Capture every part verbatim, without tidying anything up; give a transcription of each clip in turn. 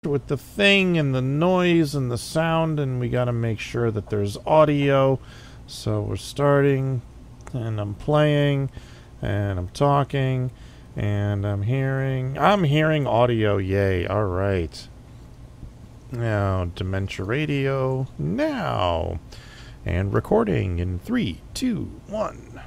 with the thing and the noise and the sound, and we got to make sure that there's audio. So we're starting, and I'm playing, and I'm talking, and I'm hearing. I'm hearing audio. Yay! All right. Now Dementia Radio now, and recording in three, two, one.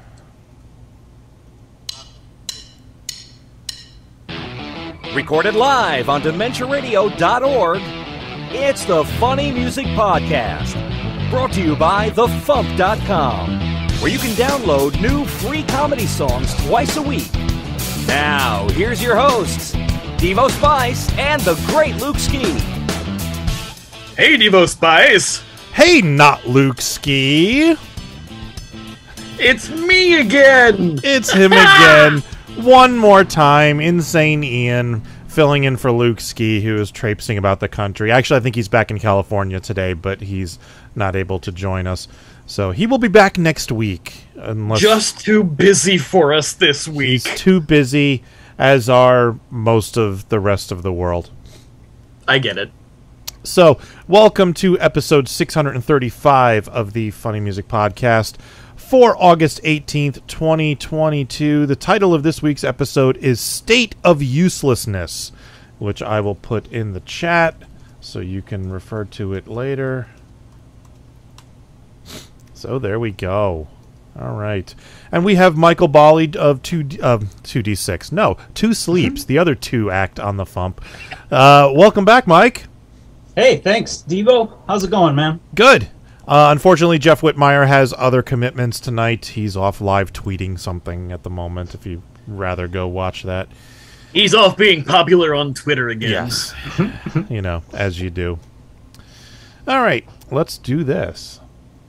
Recorded live on dementia radio dot org, it's the Funny Music Podcast, brought to you by the fump dot com, where you can download new free comedy songs twice a week. Now, here's your hosts, Devo Spice and the great Luke Ski. Hey, Devo Spice! Hey, not Luke Ski! It's me again! It's him again! One more time, Insane Ian filling in for Luke Ski, who is traipsing about the country. Actually, I think he's back in California today, but he's not able to join us. So he will be back next week. Unless Just too busy for us this week. He's too busy, as are most of the rest of the world. I get it. So, welcome to episode six hundred thirty-five of the Funny Music Podcast. For August eighteenth, twenty twenty-two, the title of this week's episode is State of Uselessness, which I will put in the chat so you can refer to it later. So there we go. All right. And we have Michael Bolly of two, uh, two D six. No, Two Sleeps. The other two act on the Fump. Uh, welcome back, Mike. Hey, thanks, Devo. How's it going, man? Good. Uh, unfortunately, Jeff Whitmire has other commitments tonight. He's off live tweeting something at the moment, if you'd rather go watch that. He's off being popular on Twitter again. Yes. You know, as you do. All right, let's do this.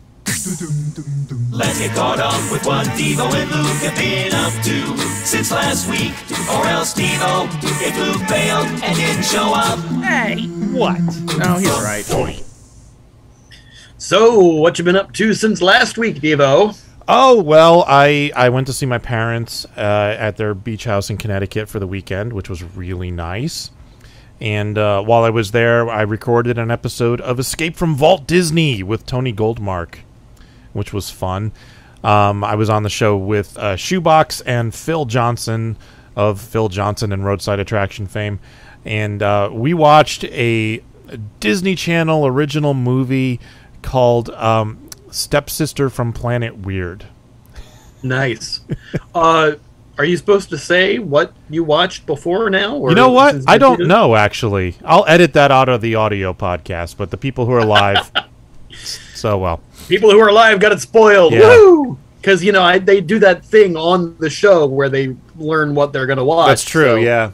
Let's get caught up with what Devo and Luke have been up to since last week. Or else Devo, if Luke failed and didn't show up. Hey, what? Oh, he's right. So, what you been up to since last week, Devo? Oh, well, I, I went to see my parents uh, at their beach house in Connecticut for the weekend, which was really nice. And uh, while I was there, I recorded an episode of Escape from Walt Disney with Tony Goldmark, which was fun. Um, I was on the show with uh, Shoebox and Phil Johnson of Phil Johnson and Roadside Attraction fame. And uh, we watched a Disney Channel original movie called um, Stepsister from Planet Weird. Nice. uh, are you supposed to say what you watched before now? Or you know what? I don't know, actually. I'll edit that out of the audio podcast, but the people who are live, so well. People who are live got it spoiled. Yeah. Woo! Because, you know, I, they do that thing on the show where they learn what they're going to watch. That's true, so. yeah.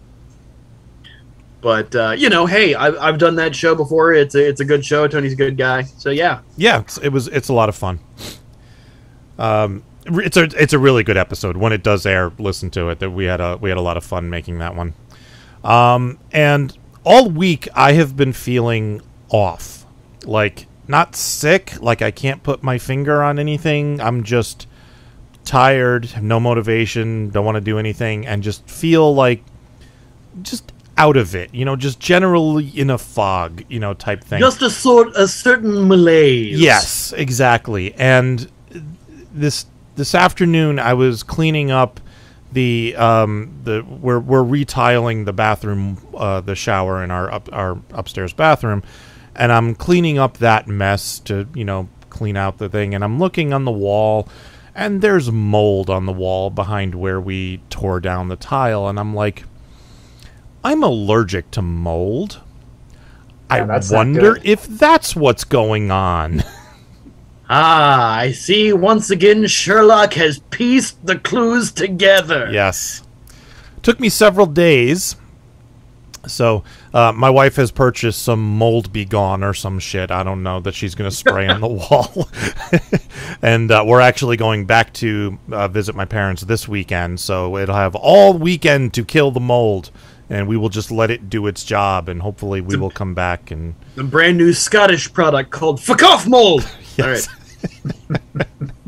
But, uh, you know, hey, I've, I've done that show before. It's a, it's a good show. Tony's a good guy. So, yeah. Yeah, it's, it was. It's a lot of fun. Um, it's a it's a really good episode. When it does air, listen to it. That we had a we had a lot of fun making that one. Um, and all week I have been feeling off, like not sick, like I can't put my finger on anything. I'm just tired, have no motivation, don't want to do anything, and just feel like just out of it, you know, just generally in a fog, you know, type thing. Just a sort, a certain malaise. Yes, exactly. And this this afternoon, I was cleaning up the um the we're we're retiling the bathroom, uh, the shower in our up our upstairs bathroom, and I'm cleaning up that mess to you know clean out the thing, and I'm looking on the wall, and there's mold on the wall behind where we tore down the tile, and I'm like, I'm allergic to mold. Yeah, I wonder if that's what's going on. Ah, I see. Once again, Sherlock has pieced the clues together. Yes. Took me several days. So, uh, my wife has purchased some Mold Be Gone or some shit, I don't know, that she's going to spray on the wall. And uh, we're actually going back to uh, visit my parents this weekend, so it'll have all weekend to kill the mold. And we will just let it do its job, and hopefully we will come back and... A brand new Scottish product called Fuck Off Mold! Yes. All right.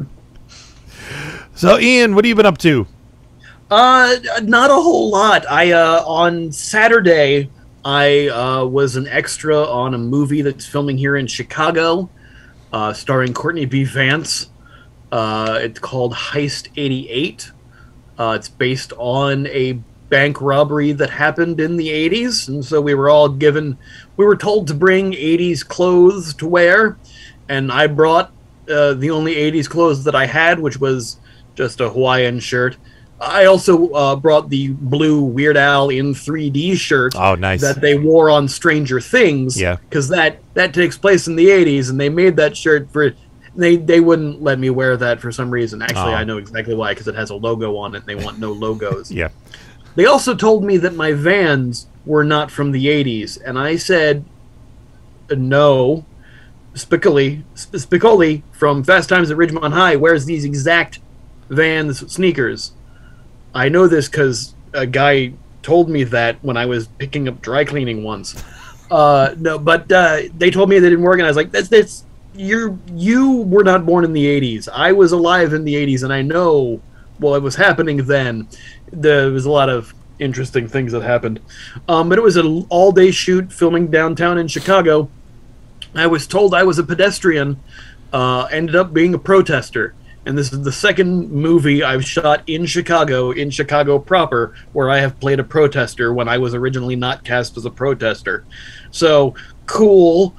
So, Ian, what have you been up to? Uh, not a whole lot. I, uh, on Saturday, I uh, was an extra on a movie that's filming here in Chicago, uh, starring Courtney B. Vance. Uh, it's called Heist eighty-eight. Uh, it's based on a bank robbery that happened in the eighties, and so we were all given, we were told to bring eighties clothes to wear, and I brought uh, the only eighties clothes that I had, which was just a Hawaiian shirt. I also uh, brought the blue Weird Al in three D shirt. Oh, nice. That they wore on Stranger Things. Yeah. Because that, that takes place in the eighties, and they made that shirt for... They they wouldn't let me wear that for some reason. Actually, Oh. I know exactly why, because it has a logo on it, and they want no logos. Yeah. They also told me that my Vans were not from the eighties, and I said, uh, no. Spicoli, Spicoli from Fast Times at Ridgemont High wears these exact Vans sneakers. I know this because a guy told me that when I was picking up dry cleaning once. Uh, no, but uh, they told me they didn't work, and I was like, "That's that's you're you were not born in the eighties. I was alive in the eighties, and I know what was happening then. There was a lot of interesting things that happened, um, but it was an all-day shoot filming downtown in Chicago. I was told I was a pedestrian. Uh, ended up being a protester." And this is the second movie I've shot in Chicago, in Chicago proper, where I have played a protester when I was originally not cast as a protester. So, cool.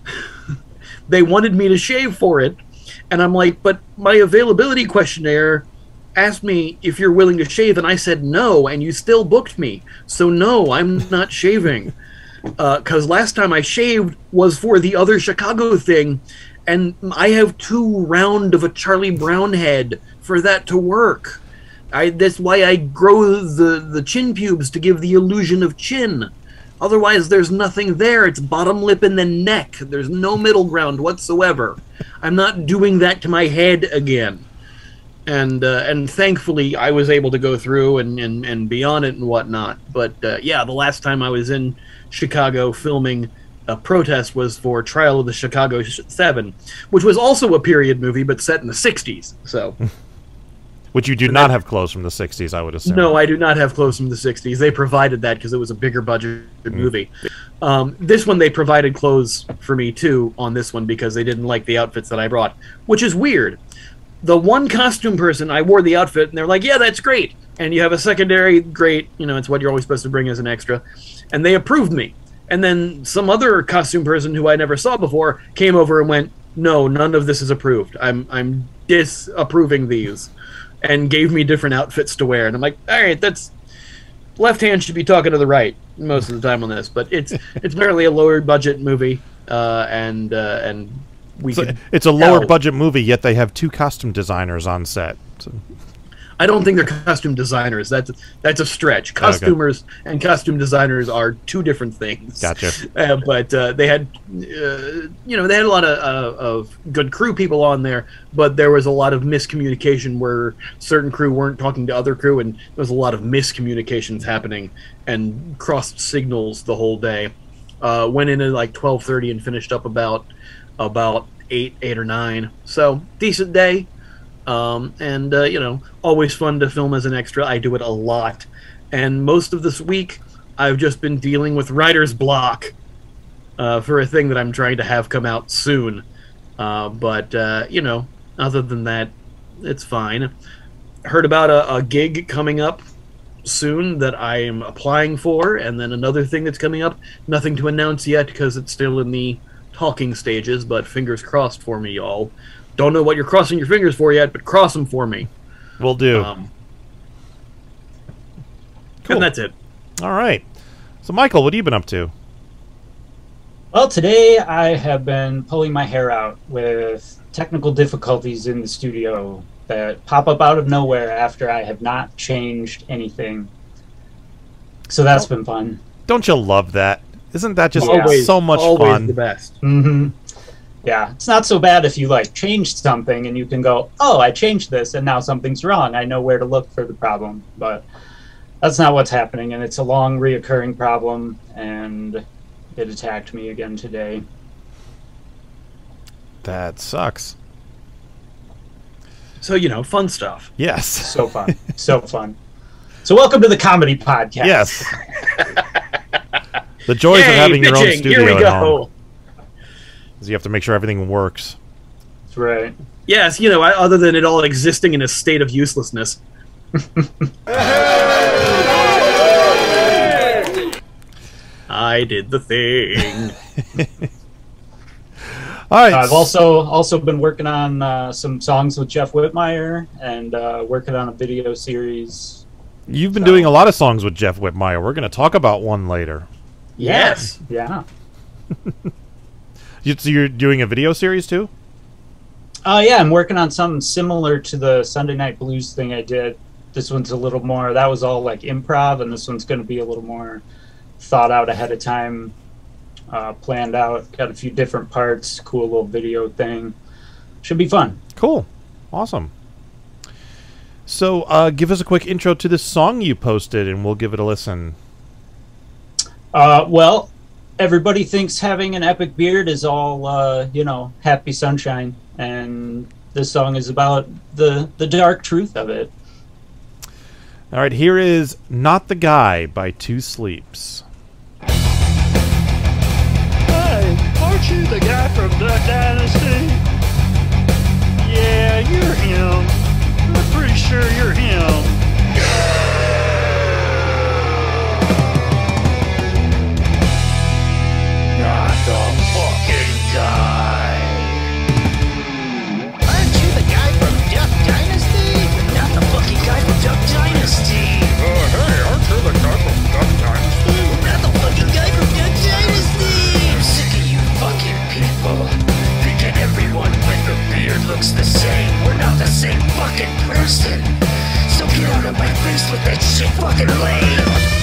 They wanted me to shave for it, and I'm like, but my availability questionnaire asked me if you're willing to shave, and I said no, and you still booked me. So no, I'm not shaving. Because uh, last time I shaved was for the other Chicago thing, and I have too round of a Charlie Brown head for that to work. I, that's why I grow the, the chin pubes to give the illusion of chin. Otherwise, there's nothing there. It's bottom lip and then neck. There's no middle ground whatsoever. I'm not doing that to my head again. And uh, and thankfully, I was able to go through and, and, and be on it and whatnot. But uh, yeah, the last time I was in Chicago filming a protest was for Trial of the Chicago Seven, which was also a period movie, but set in the sixties. So, Which you do so not that, have clothes from the sixties, I would assume. No, I do not have clothes from the sixties. They provided that because it was a bigger budget mm. movie. Um, this one, they provided clothes for me, too, on this one, because they didn't like the outfits that I brought, which is weird. The one costume person, I wore the outfit, and they're like, yeah, that's great. And you have a secondary, great, you know, it's what you're always supposed to bring as an extra. And they approved me. And then some other costume person who I never saw before came over and went, no, none of this is approved. I'm I'm disapproving these. And gave me different outfits to wear. And I'm like, all right, that's... Left hand should be talking to the right most of the time on this. But it's it's barely a lower budget movie. Uh, and uh, and we so could It's a lower tell. budget movie, yet they have two costume designers on set. So. I don't think they're costume designers. That's that's a stretch. Costumers okay. and costume designers are two different things. Gotcha. Uh, but uh, they had, uh, you know, they had a lot of, uh, of good crew people on there, but there was a lot of miscommunication where certain crew weren't talking to other crew, and there was a lot of miscommunications happening and crossed signals the whole day. Uh, went in at like twelve thirty and finished up about about eight, eight or nine. So decent day. Um, and, uh, you know, always fun to film as an extra. I do it a lot. And most of this week, I've just been dealing with writer's block uh, for a thing that I'm trying to have come out soon. Uh, but, uh, you know, other than that, it's fine. Heard about a, a gig coming up soon that I am applying for, and then another thing that's coming up. Nothing to announce yet because it's still in the talking stages, but fingers crossed for me, y'all. Don't know what you're crossing your fingers for yet, but cross them for me. Will do. Um, cool. And that's it. All right. So, Michael, what have you been up to? Well, today I have been pulling my hair out with technical difficulties in the studio that pop up out of nowhere after I have not changed anything. So that's been fun. Don't you love that? Isn't that just always, so much always fun? The best. Mm-hmm. Yeah, it's not so bad if you like changed something and you can go, oh, I changed this and now something's wrong. I know where to look for the problem. But that's not what's happening, and it's a long reoccurring problem, and it attacked me again today. That sucks. So, you know, fun stuff. Yes. So fun. So fun. So welcome to the comedy podcast. Yes. The joys Yay, of having your own bitching, studio here we at home. go. Is you have to make sure everything works. That's right. Yes, you know, other than it all existing in a state of uselessness. I did the thing. All right. I've also also been working on uh, some songs with Jeff Whitmire and uh, working on a video series. You've been so. doing a lot of songs with Jeff Whitmire. We're going to talk about one later. Yes. Yeah. You, so you're doing a video series too? Uh, yeah, I'm working on something similar to the Sunday Night Blues thing I did. This one's a little more, that was all like improv, and this one's going to be a little more thought out ahead of time, uh, planned out. Got a few different parts, cool little video thing. Should be fun. Cool. Awesome. So uh, give us a quick intro to this song you posted, and we'll give it a listen. Uh, well, everybody thinks having an epic beard is all, uh, you know, happy sunshine. And this song is about the, the dark truth of it. All right, here is Not the Guy by Two Sleeps. Hey, aren't you the guy from Duck Dynasty? Yeah, you're him. I'm pretty sure you're him. Not the fucking guy. Aren't you the guy from Duck Dynasty? Not the fucking guy from Duck Dynasty. Oh, hey, aren't you the guy from Duck Dynasty? Not the fucking guy from Duck Dynasty. I'm sick of you fucking people. Thinking everyone with a beard looks the same. We're not the same fucking person. So get out of my face with that shit fucking lame.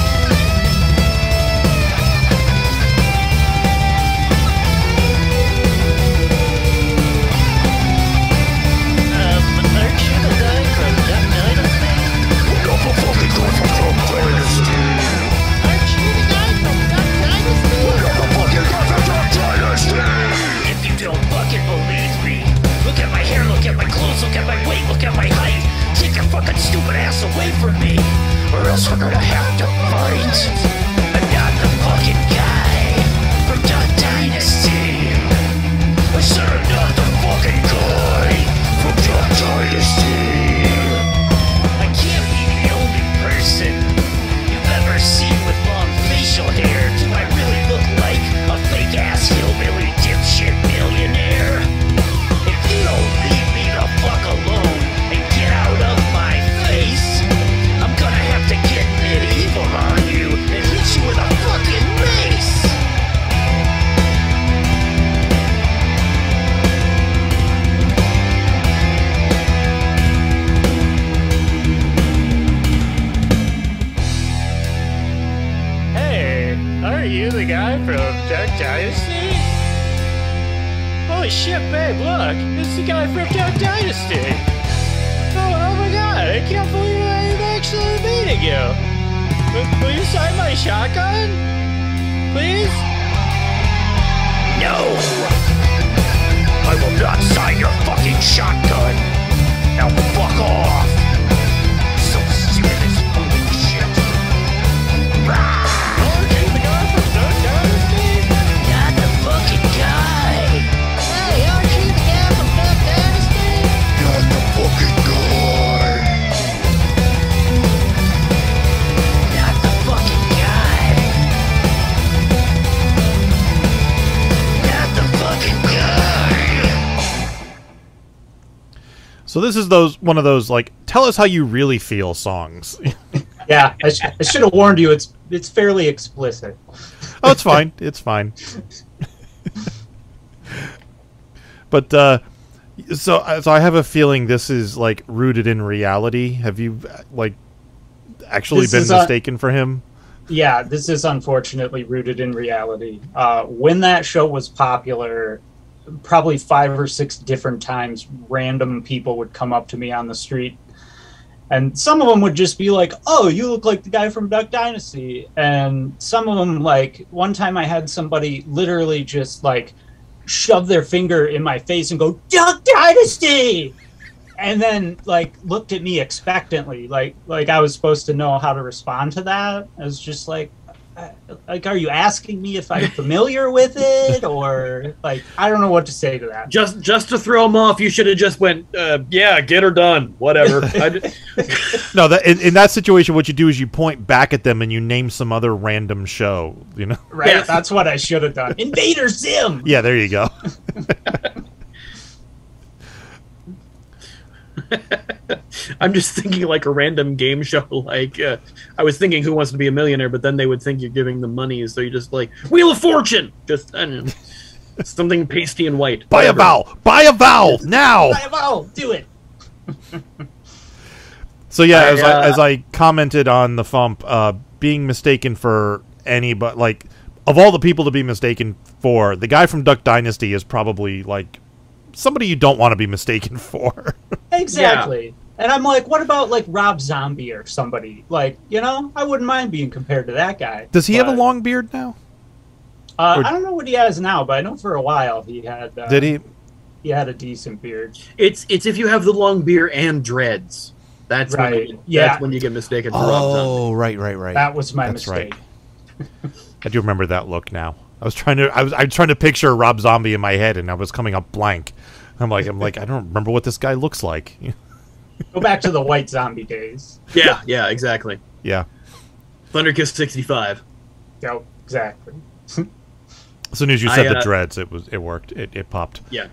Stupid ass away from me, or else we're gonna have to fight. I'm not the fucking guy from Duck Dynasty. I said I'm not the fucking guy from Duck Dynasty. I can't be the only person you've ever seen with long facial hair. Do I really look like a fake ass hillbilly dipshit millionaire? If you don't leave me the fuck alone and get out of my face, I'm gonna have to get medieval on you and hit you with a fucking mace. Hey, are you the guy from Duck Dynasty? Holy shit, babe, look! It's the guy from Duck Dynasty! Oh, oh my god, I can't believe I'm actually meeting you! Will, will you sign my shotgun? Please? No! I will not sign your fucking shotgun! Now fuck off! So stupid as fucking shit! Rah! Aren't you the guy from Duck Dynasty? Not the fucking guy! Hey, aren't you the guy from Duck Dynasty? Not the fucking guy! Not the fucking guy! Not the fucking guy! So this is those one of those, like, tell us how you really feel songs. Yeah, I, sh- I should have warned you. It's it's fairly explicit. Oh, it's fine. It's fine. But uh, so so I have a feeling this is like rooted in reality. Have you like actually This been is, uh, mistaken for him? Yeah, this is unfortunately rooted in reality. Uh, when that show was popular, probably five or six different times, random people would come up to me on the street. And some of them would just be like, oh, you look like the guy from Duck Dynasty. And some of them, like, one time I had somebody literally just, like, shove their finger in my face and go, Duck Dynasty! And then, like, looked at me expectantly, like like I was supposed to know how to respond to that. I was just like, uh, like, are you asking me if I'm familiar with it, or like, I don't know what to say to that. Just just to throw him off, you should have just went, uh, yeah, get her done, whatever. I d- No, that, in, in that situation, what you do is you point back at them and you name some other random show. You know, Right? Yes. That's what I should have done. Invader Zim. yeah, there you go. I'm just thinking like a random game show. Like uh, I was thinking Who Wants to Be a Millionaire, but then they would think you're giving them money, so you just like Wheel of Fortune. Just I don't know, something pasty and white. Buy a Whatever. vowel. Buy a vowel now. Oh, do it. So yeah, I, as, I, uh, as I commented on the FuMP, uh, being mistaken for any, but like of all the people to be mistaken for, the guy from Duck Dynasty is probably like somebody you don't want to be mistaken for. Exactly. And I'm like, what about like Rob Zombie or somebody? Like, you know, I wouldn't mind being compared to that guy. Does he have a But, long beard now? Uh, or- I don't know what he has now, but I know for a while he had. Uh, Did he? He had a decent beard. It's it's if you have the long beard and dreads. That's when Right. you, Yeah. that's when you get mistaken for Rob Zombie. Oh, right, right, right. That was my That's mistake. right. I do remember that look now. I was trying to, I was, I was trying to picture Rob Zombie in my head, and I was coming up blank. I'm like, I'm like, I don't remember what this guy looks like. Go back to the White Zombie days. Yeah, yeah, exactly. Yeah. Thunderkiss sixty-five. Yep, exactly. As soon as you I, said the uh, dreads, it was, it worked. It, it popped. Yeah.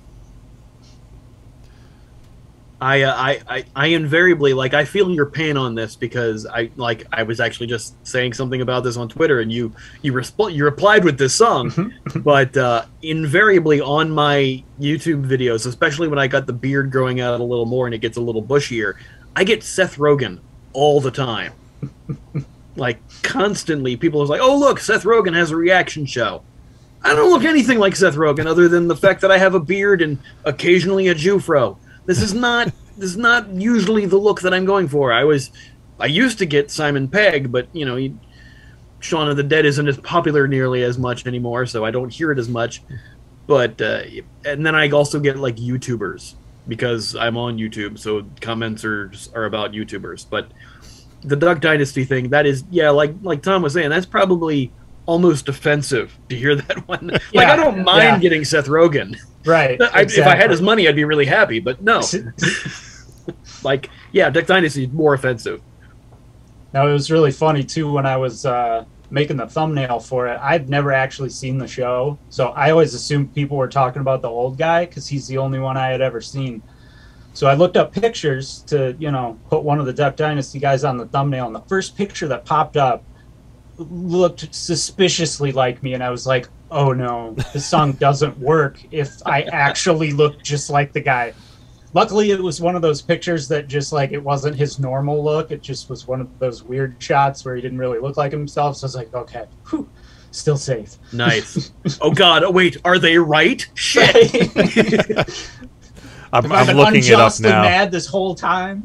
I, uh, I, I, I invariably like. I feel your pain on this because I like. I was actually just saying something about this on Twitter, and you you resp- you replied with this song. But uh, invariably on my YouTube videos, especially when I got the beard growing out a little more and it gets a little bushier, I get Seth Rogen all the time. Like constantly, people are like, "Oh, look, Seth Rogen has a reaction show." I don't look anything like Seth Rogen, other than the fact that I have a beard and occasionally a Jufro. This is not this is not usually the look that I'm going for. I was I used to get Simon Pegg, but you know, he, Shaun of the Dead isn't as popular nearly as much anymore, so I don't hear it as much. But uh, and then I also get like YouTubers because I'm on YouTube, so comments are are about YouTubers. But the Duck Dynasty thing, that is, yeah, like like Tom was saying, that's probably almost offensive to hear that one. Like Yeah, I don't mind yeah. getting Seth Rogen. Right. I, exactly. If I had his money, I'd be really happy. But no, like, yeah, Duck Dynasty is more offensive. Now, it was really funny, too, when I was uh, making the thumbnail for it. I'd never actually seen the show, so I always assumed people were talking about the old guy because he's the only one I had ever seen. So I looked up pictures to, you know, put one of the Duck Dynasty guys on the thumbnail, and the first picture that popped up looked suspiciously like me, and I was like, oh no, this song doesn't work if I actually look just like the guy. Luckily, it was one of those pictures that just like, it wasn't his normal look. It just was one of those weird shots where he didn't really look like himself. So I was like, okay, whew, still safe. Nice. Oh God! Oh wait, are they right? Shit. I'm, Have I I'm been looking it up unjustly now. mad this whole time?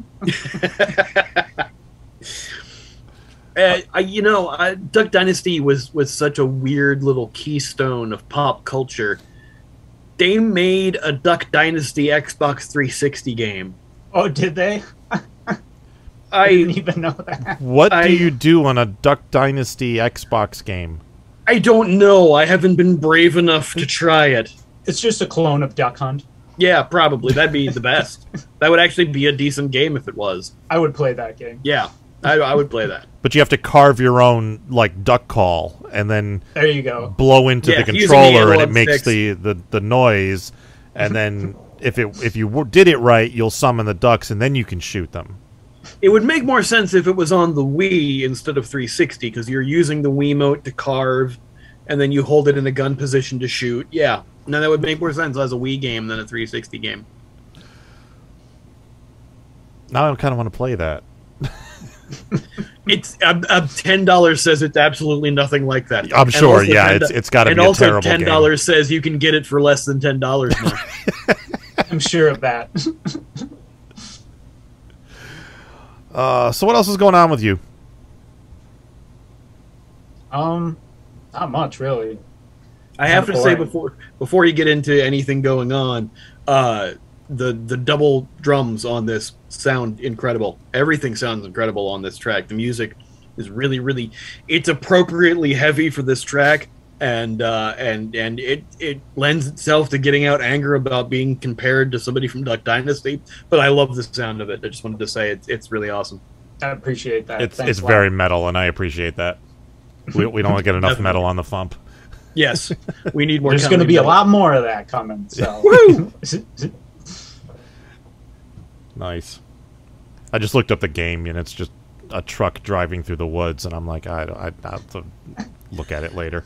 Uh, I, you know, uh, Duck Dynasty was was such a weird little keystone of pop culture. They made a Duck Dynasty Xbox three sixty game. Oh, did they? I I didn't even know that. What I- do you do on a Duck Dynasty Xbox game? I don't know. I haven't been brave enough to try it. It's just a clone of Duck Hunt. Yeah, probably that'd be the best. That would actually be a decent game if it was. I would play that game. Yeah, I, I would play that. But you have to carve your own like duck call and then There you go. blow into Yeah, the using the controller and it analog makes sticks. the, the, the noise. And then if it if you w- did it right, you'll summon the ducks and then you can shoot them. It would make more sense if it was on the Wii instead of three sixty, because you're using the Wiimote to carve, and then you hold it in a gun position to shoot. Yeah, no, that would make more sense as a Wii game than a three sixty game. Now I kind of want to play that. It's uh, uh, ten dollars says it's absolutely nothing like that. I'm And sure, also yeah, ten it's it's got to and be a also terrible ten game. dollars says you can get it for less than ten dollars now. I'm sure of that. Uh, so what else is going on with you? um, not much really. I have to Kinda say boring. before before you get into anything going on, uh, the the double drums on this sound incredible. Everything sounds incredible on this track. The music is really, really, it's appropriately heavy for this track, and uh, and and it it lends itself to getting out anger about being compared to somebody from Duck Dynasty. But I love the sound of it. I just wanted to say it's it's really awesome. I appreciate that. It's Thanks it's a lot. very metal, and I appreciate that. We we don't get enough metal on the FuMP. Yes, we need more. There's going to be a lot more of that coming. So. Woo! Nice. I just looked up the game, and it's just a truck driving through the woods, and I'm like, I I I'll have to look at it later.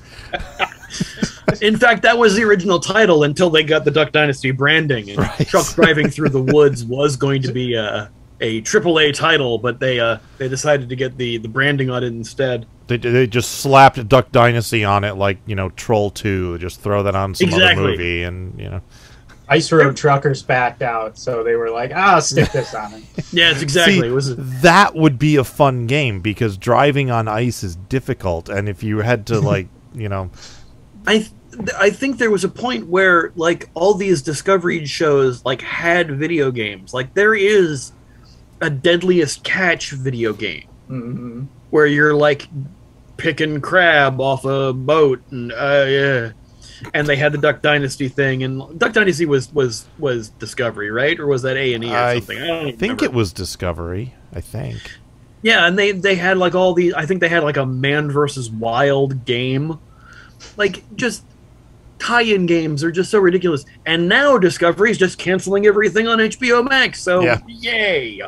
In fact, that was the original title until they got the Duck Dynasty branding. And Right. Truck Driving Through the Woods was going to be a, a triple A title, but they uh, they decided to get the, the branding on it instead. They they just slapped Duck Dynasty on it, like, you know, Troll two. Just throw that on some Exactly. other movie, and you know. Ice Road Truckers backed out, so they were like, "Ah, stick this on it." Yes, exactly. See, it was a, that would be a fun game because driving on ice is difficult, and if you had to, like, you know, I th- I think there was a point where like all these Discovery shows like had video games. Like there is a Deadliest Catch video game Mm-hmm. where you're like picking crab off a boat, and uh, yeah. And they had the Duck Dynasty thing, and Duck Dynasty was was was Discovery, right? Or was that A and E or I something? I don't even think remember. it was Discovery. I think. Yeah, and they they had like all these. I think they had like a Man versus Wild game, like just tie-in games are just so ridiculous. And now Discovery's just canceling everything on H B O Max. So Yeah. yay!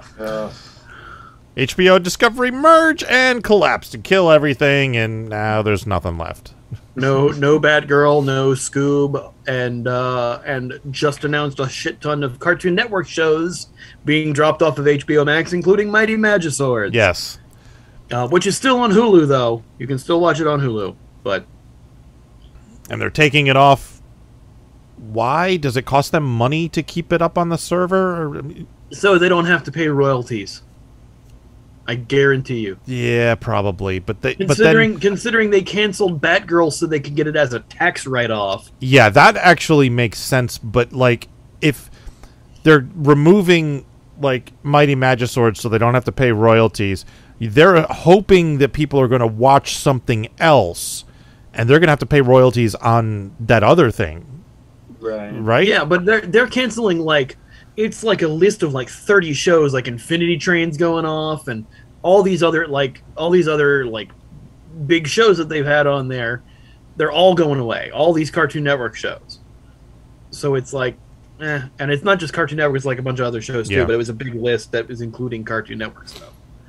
H B O Discovery merge and collapse to kill everything, and now there's nothing left. No, no Batgirl, no Scoob, and uh, and just announced a shit ton of Cartoon Network shows being dropped off of H B O Max, including Mighty Magiswords. Yes. Uh, which is still on Hulu, though. You can still watch it on Hulu, but And they're taking it off. Why? Does it cost them money to keep it up on the server? Or, so they don't have to pay royalties. I guarantee you. yeah, probably. But they, but Considering then, considering they canceled Batgirl so they could get it as a tax write-off. yeah, that actually makes sense. But like, if they're removing like Mighty Magiswords so they don't have to pay royalties, they're hoping that people are going to watch something else, and they're going to have to pay royalties on that other thing, Right. right? Yeah, but they're they're canceling like it's like a list of like thirty shows, like Infinity Train's going off, and all these other like all these other like big shows that they've had on there. They're all going away. All these Cartoon Network shows. So it's like, eh. And it's not just Cartoon Network; it's like a bunch of other shows too. Yeah. But it was a big list that was including Cartoon Network stuff.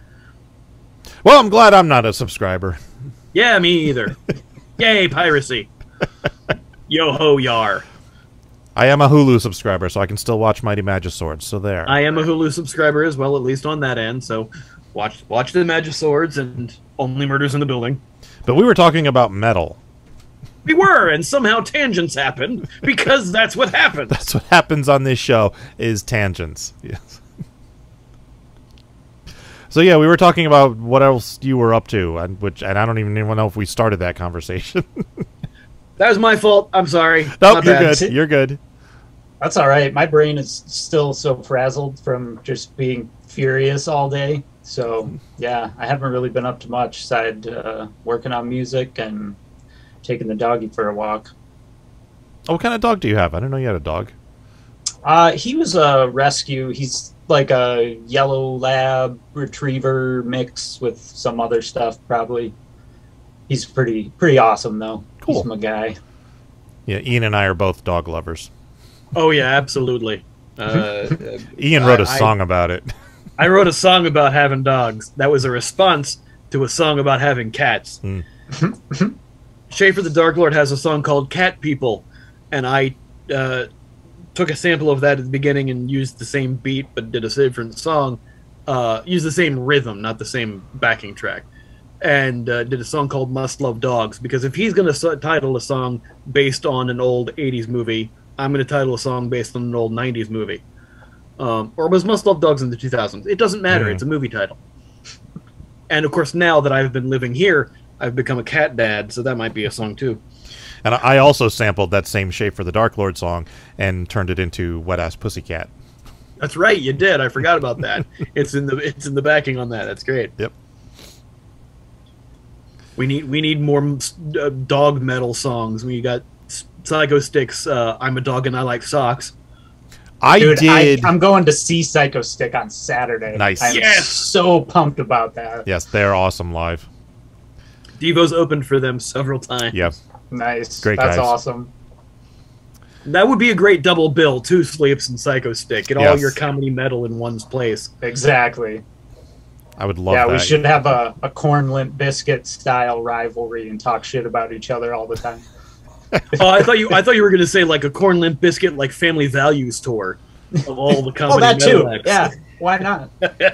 Well, I'm glad I'm not a subscriber. Yeah, me either. Yay, piracy! Yo ho yar! I am a Hulu subscriber, so I can still watch Mighty Magiswords. So there. I am a Hulu subscriber as well, at least on that end. So watch watch the Magiswords and Only Murders in the Building. But we were talking about metal. We were, and somehow tangents happened because that's what happens. That's what happens on this show is tangents. Yes. So yeah, we were talking about what else you were up to, and which, and I don't even know if we started that conversation. That was my fault. I'm sorry. Nope, Not you're bad. good. You're good. That's all right. My brain is still so frazzled from just being furious all day. So, yeah, I haven't really been up to much aside uh, working on music and taking the doggy for a walk. Oh, what kind of dog do you have? I didn't know you had a dog. Uh, he was a rescue. He's like a yellow lab retriever mix with some other stuff, probably. He's pretty pretty awesome, though. Cool. He's my guy. Yeah, Ian and I are both dog lovers. Oh yeah, absolutely. Uh, uh, Ian wrote a I- song about it. I wrote a song about having dogs. That was a response to a song about having cats. Hmm. Schaefer the Dark Lord has a song called Cat People, and I uh, took a sample of that at the beginning and used the same beat but did a different song. Uh, used the same rhythm, not the same backing track. And uh, did a song called Must Love Dogs, because if he's going to so- title a song based on an old eighties movie, I'm going to title a song based on an old nineties movie. Um, or was Must Love Dogs in the two thousands? It doesn't matter. Mhm. It's a movie title. And of course, now that I've been living here, I've become a cat dad, so that might be a song too. And I also sampled that same Schaefer the Dark Lord song and turned it into Wet Ass Pussycat. That's right, you did. I forgot about that. It's in the it's in the backing on that. That's great. Yep. We need we need more uh, dog metal songs. We got Psycho Stick's uh, "I'm a Dog and I Like Socks." I Dude, did. I, I'm going to see Psycho Stick on Saturday. Nice. I'm Yes! so pumped about that. Yes, they're awesome live. Devo's opened for them several times. Yep. Nice. Great That's guys. awesome. That would be a great double bill: Two Sleeps and Psycho Stick. Get all Yes. your comedy metal in one place. Exactly. I would love yeah, that. we should have a, a corn limp biscuit style rivalry and talk shit about each other all the time. Oh, I thought you I thought you were going to say like a Corn Limp Biscuit like Family Values tour of all the comedy Oh, that metal too. acts. Yeah. Why not?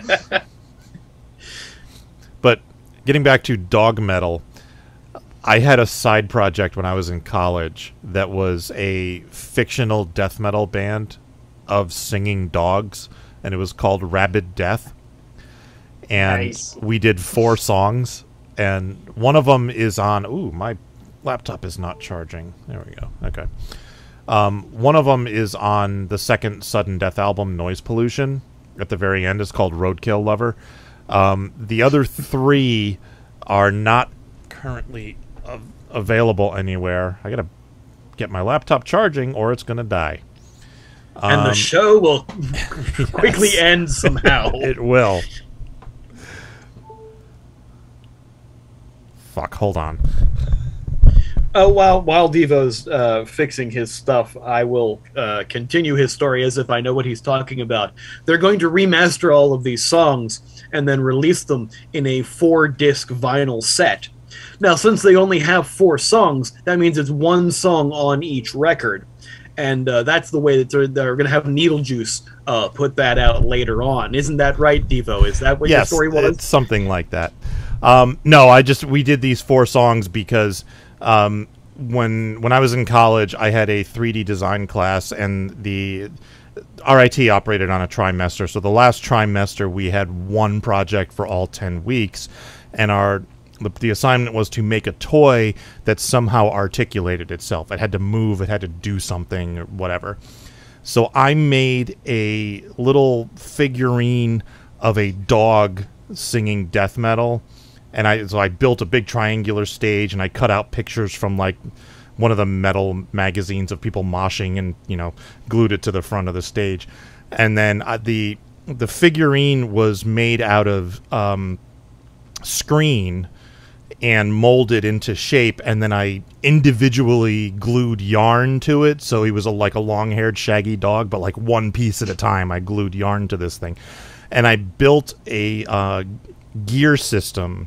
But getting back to dog metal, I had a side project when I was in college that was a fictional death metal band of singing dogs, and it was called Rabid Death. And Nice. we did four songs, and one of them is on... Ooh, my laptop is not charging. There we go. Okay. Um, one of them is on the second Sudden Death album, Noise Pollution. At the very end, it's called Roadkill Lover. Um, the other three are not currently av- available anywhere. I gotta get my laptop charging, or it's gonna die. And the Um, show will quickly end somehow. It will. Fuck, hold on. Oh, while while Devo's uh, fixing his stuff, I will uh, continue his story as if I know what he's talking about. They're going to remaster all of these songs and then release them in a four-disc vinyl set. Now, since they only have four songs, that means it's one song on each record. And uh, that's the way that they're, they're going to have Needle Juice uh, put that out later on. Isn't that right, Devo? Is that what Yes, your story was? it's something like that. Um, no, I just we did these four songs because um, when when I was in college, I had a three D design class, and the R I T operated on a trimester. So the last trimester, we had one project for all ten weeks, and our the, the assignment was to make a toy that somehow articulated itself. It had to move, it had to do something, or whatever. So I made a little figurine of a dog singing death metal. And I so I built a big triangular stage, and I cut out pictures from like one of the metal magazines of people moshing, and you know glued it to the front of the stage. And then uh, the the figurine was made out of um, screen and molded into shape, and then I individually glued yarn to it, so he was a, like a long-haired shaggy dog, but like one piece at a time. I glued yarn to this thing, and I built a uh, gear system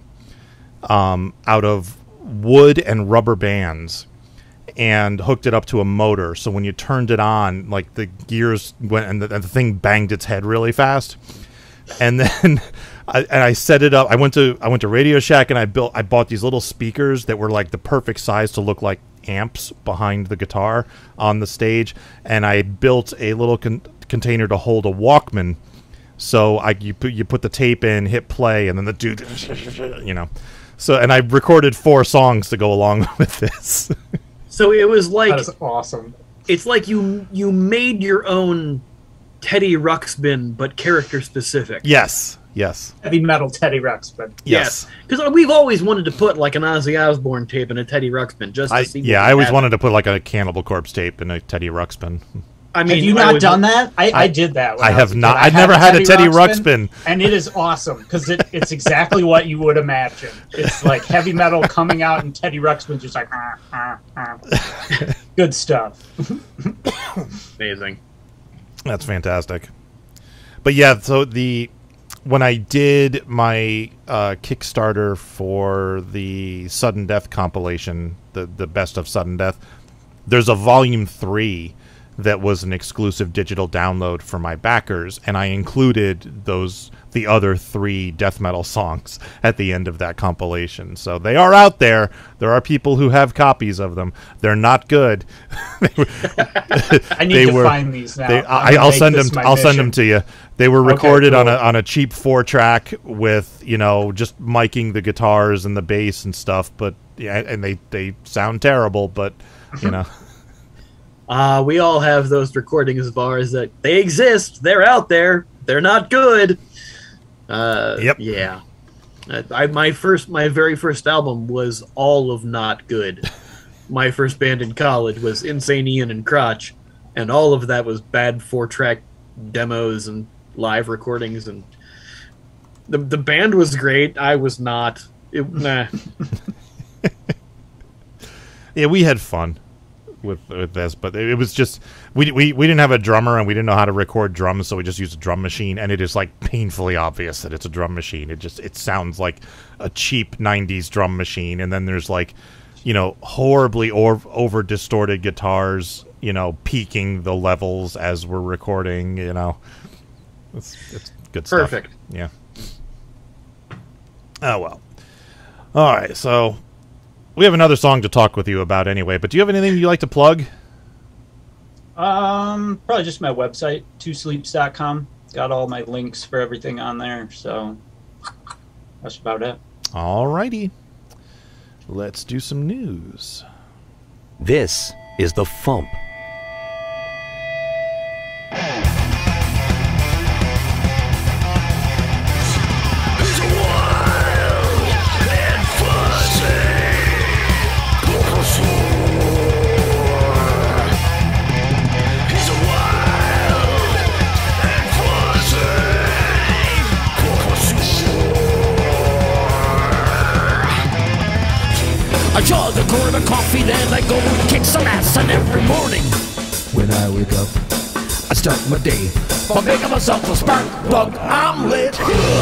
Um, out of wood and rubber bands, and hooked it up to a motor. So when you turned it on, like the gears went, and the, and the thing banged its head really fast. And then I, and I set it up. I went to I went to Radio Shack, and I built. I bought these little speakers that were like the perfect size to look like amps behind the guitar on the stage. And I built a little con- container to hold a Walkman. So I you put you put the tape in, hit play, and then the dude, you know. So, and I recorded four songs to go along with this. So it was like That is awesome. it's like you you made your own Teddy Ruxpin, but character specific. Yes, yes, Heavy metal Teddy Ruxpin. yes. Because we've always wanted to put like an Ozzy Osbourne tape in a Teddy Ruxpin just to I, see. what yeah, would I always happen. wanted to put like a Cannibal Corpse tape in a Teddy Ruxpin. I mean, Have you I not would- done that? I, I, I- did that. When I I have was a not- kid. I've never had a Teddy Ruxpin. and it is awesome because it, it's exactly what you would imagine. It's like heavy metal coming out, and Teddy Ruxpin's just like, ah, ah, ah. Good stuff. Amazing. That's fantastic. But yeah, so the when I did my uh, Kickstarter for the Sudden Death compilation, the the best of Sudden Death, there's a volume three that was an exclusive digital download for my backers, and I included those the other three death metal songs at the end of that compilation. So they are out there. There are people who have copies of them. They're not good. I need They to were- find these now. They, I'm I, gonna I'll make send them. this my I'll send them mission. to you. They were Okay, recorded on a cool. on a cheap four track with you know just miking the guitars and the bass and stuff. But yeah, and they they sound terrible. But you know, Uh, we all have those recordings of ours that they exist. They're out there. They're not good. Uh, Yep. Yeah. I, I my first, my very first album was all of not good. My first band in college was Insane Ian and Crotch, and all of that was bad four-track demos and live recordings. And the the band was great. I was not. It, nah. Yeah, we had fun with with this, but it was just we we we didn't have a drummer and we didn't know how to record drums, so we just used a drum machine, and it is like painfully obvious that it's a drum machine. It just it sounds like a cheap nineties drum machine, and then there's like, you know, horribly or over distorted guitars, you know, peaking the levels as we're recording. You know, it's it's good stuff. Perfect. Yeah. Oh well. All right, so. We have another song to talk with you about anyway, but do you have anything you'd like to plug? Um, probably just my website, two sleeps dot com. Got all my links for everything on there, so that's about it. All righty. Let's do some news. This is the F U M P. I chug a quart of coffee, then I go and kick some ass. And every morning when I wake up, I start my day by making myself a spark plug omelet.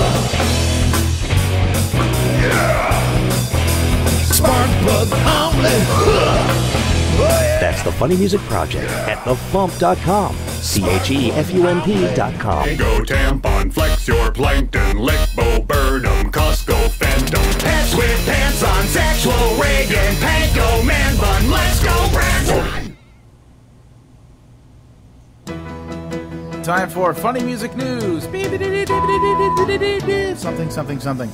Yeah. Spark plug omelet. That's the Funny Music Project at the fump dot com. C H E F U M P dot com. Go tampon, flex your plankton, Lickbo, Burnham, Costco, Phantom. Pets with pants on, sexual Reagan, panko, man bun, let's go Brandon! Time for funny music news. Something, something, something.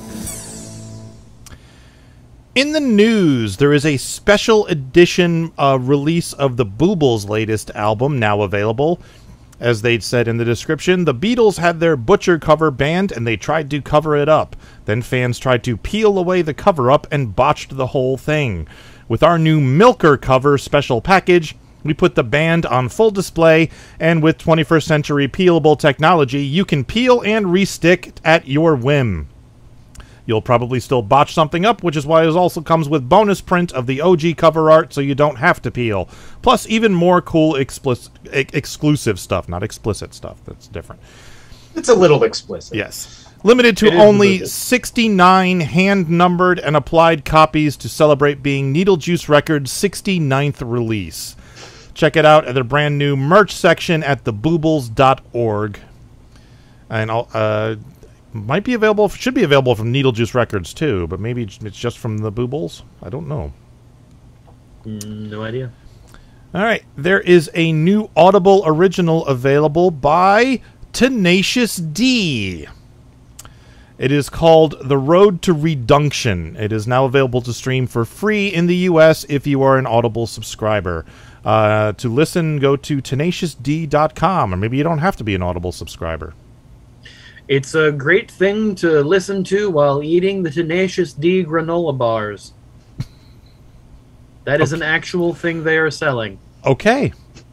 In the news, there is a special edition uh, release of the Boobles' latest album, now available. As they'd said in the description, the Beatles had their Butcher cover banned and they tried to cover it up. Then fans tried to peel away the cover-up and botched the whole thing. With our new Milker cover special package, we put the band on full display, and with twenty-first century peelable technology, you can peel and restick at your whim. You'll probably still botch something up, which is why it also comes with bonus print of the O G cover art, so you don't have to peel. Plus, even more cool explicit, ex exclusive stuff. Not explicit stuff. That's different. It's a little explicit. Yes. Limited to It is only limited. sixty-nine hand-numbered and applied copies to celebrate being Needle Juice Records' sixty-ninth release. Check it out at their brand new merch section at the boobles dot org. And I'll... Uh, Might be available, should be available from Needle Juice Records too, but maybe it's just from the Boobles. I don't know. No idea. All right, there is a new Audible original available by Tenacious D. It is called The Road to Redunction. It is now available to stream for free in the U S if you are an Audible subscriber. Uh, to listen, go to tenacious d dot com, or maybe you don't have to be an Audible subscriber. It's a great thing to listen to while eating the Tenacious D granola bars. That is Okay. an actual thing they are selling. Okay.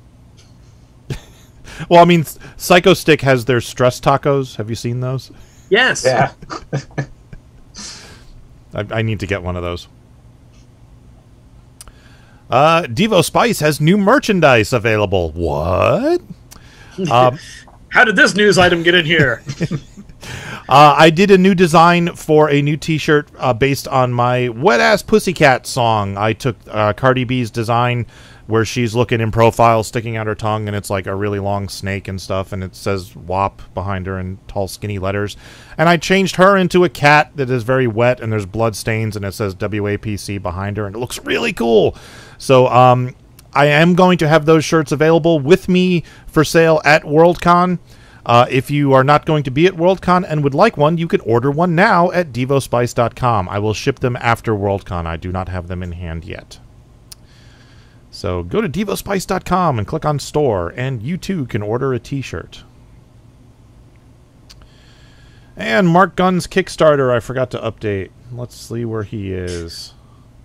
Well, I mean, Psycho Stick has their stress tacos. Have you seen those? Yes. Yeah. I, I need to get one of those. Uh, Devo Spice has new merchandise available. What? Um, How did this news item get in here? uh, I did a new design for a new T-shirt uh, based on my Wet Ass Pussycat song. I took uh, Cardi B's design where she's looking in profile, sticking out her tongue, and it's like a really long snake and stuff, and it says W A P behind her in tall, skinny letters. And I changed her into a cat that is very wet, and there's blood stains, and it says W A P C behind her, and it looks really cool. So, um... I am going to have those shirts available with me for sale at Worldcon. Uh, if you are not going to be at Worldcon and would like one, you can order one now at devo spice dot com. I will ship them after Worldcon. I do not have them in hand yet. So go to devo spice dot com and click on store, and you too can order a t-shirt. And Marc Gunn's Kickstarter, I forgot to update. Let's see where he is.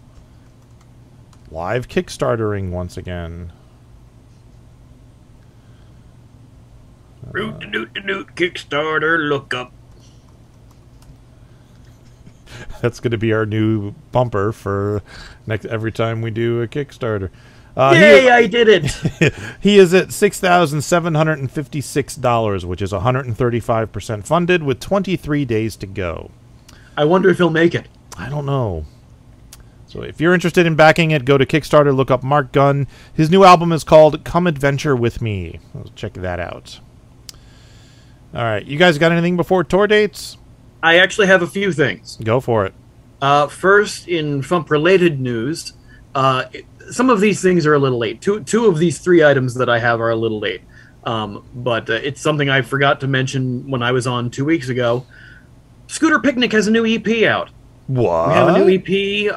Live Kickstartering once again. Root doot doot Kickstarter look up. That's going to be our new bumper for next every time we do a Kickstarter. Uh, Yay, he, I did it! He is at six thousand seven hundred fifty-six dollars, which is one hundred thirty-five percent funded with twenty-three days to go. I wonder if he'll make it. I don't know. So if you're interested in backing it, go to Kickstarter, look up Marc Gunn. His new album is called Come Adventure With Me. Let's check that out. All right, you guys got anything before tour dates? I actually have a few things. Go for it. Uh, first, in FuMP-related news, uh, some of these things are a little late. Two, two of these three items that I have are a little late. Um, but uh, it's something I forgot to mention when I was on two weeks ago. Scooter Picnic has a new E P out. What? We have a new E P uh,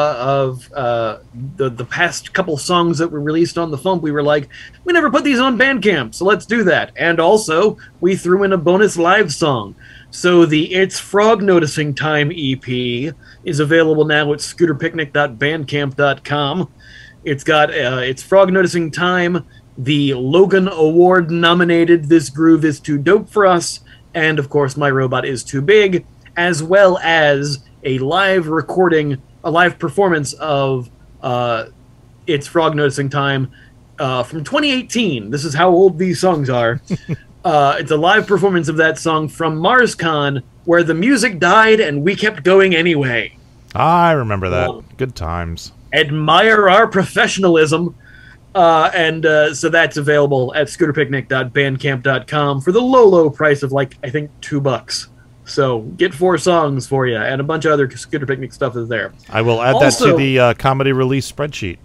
of uh, the the past couple songs that were released on the FuMP. We were like, we never put these on Bandcamp, so let's do that. And also, we threw in a bonus live song. So the It's Frog Noticing Time E P is available now at scooter picnic dot bandcamp dot com. It's got uh, It's Frog Noticing Time, the Logan Award nominated This Groove Is Too Dope For Us, and of course My Robot Is Too Big, as well as a live recording, a live performance of uh, It's Frog Noticing Time uh, from twenty eighteen. This is how old these songs are. uh, it's a live performance of that song from MarsCon, where the music died and we kept going anyway. I remember that. Well, good times. Admire our professionalism. Uh, and uh, so that's available at scooter picnic dot bandcamp dot com for the low, low price of, like, I think two bucks. So get four songs for you, and a bunch of other Scooter Picnic stuff is there. I will add also, that to the uh, comedy release spreadsheet.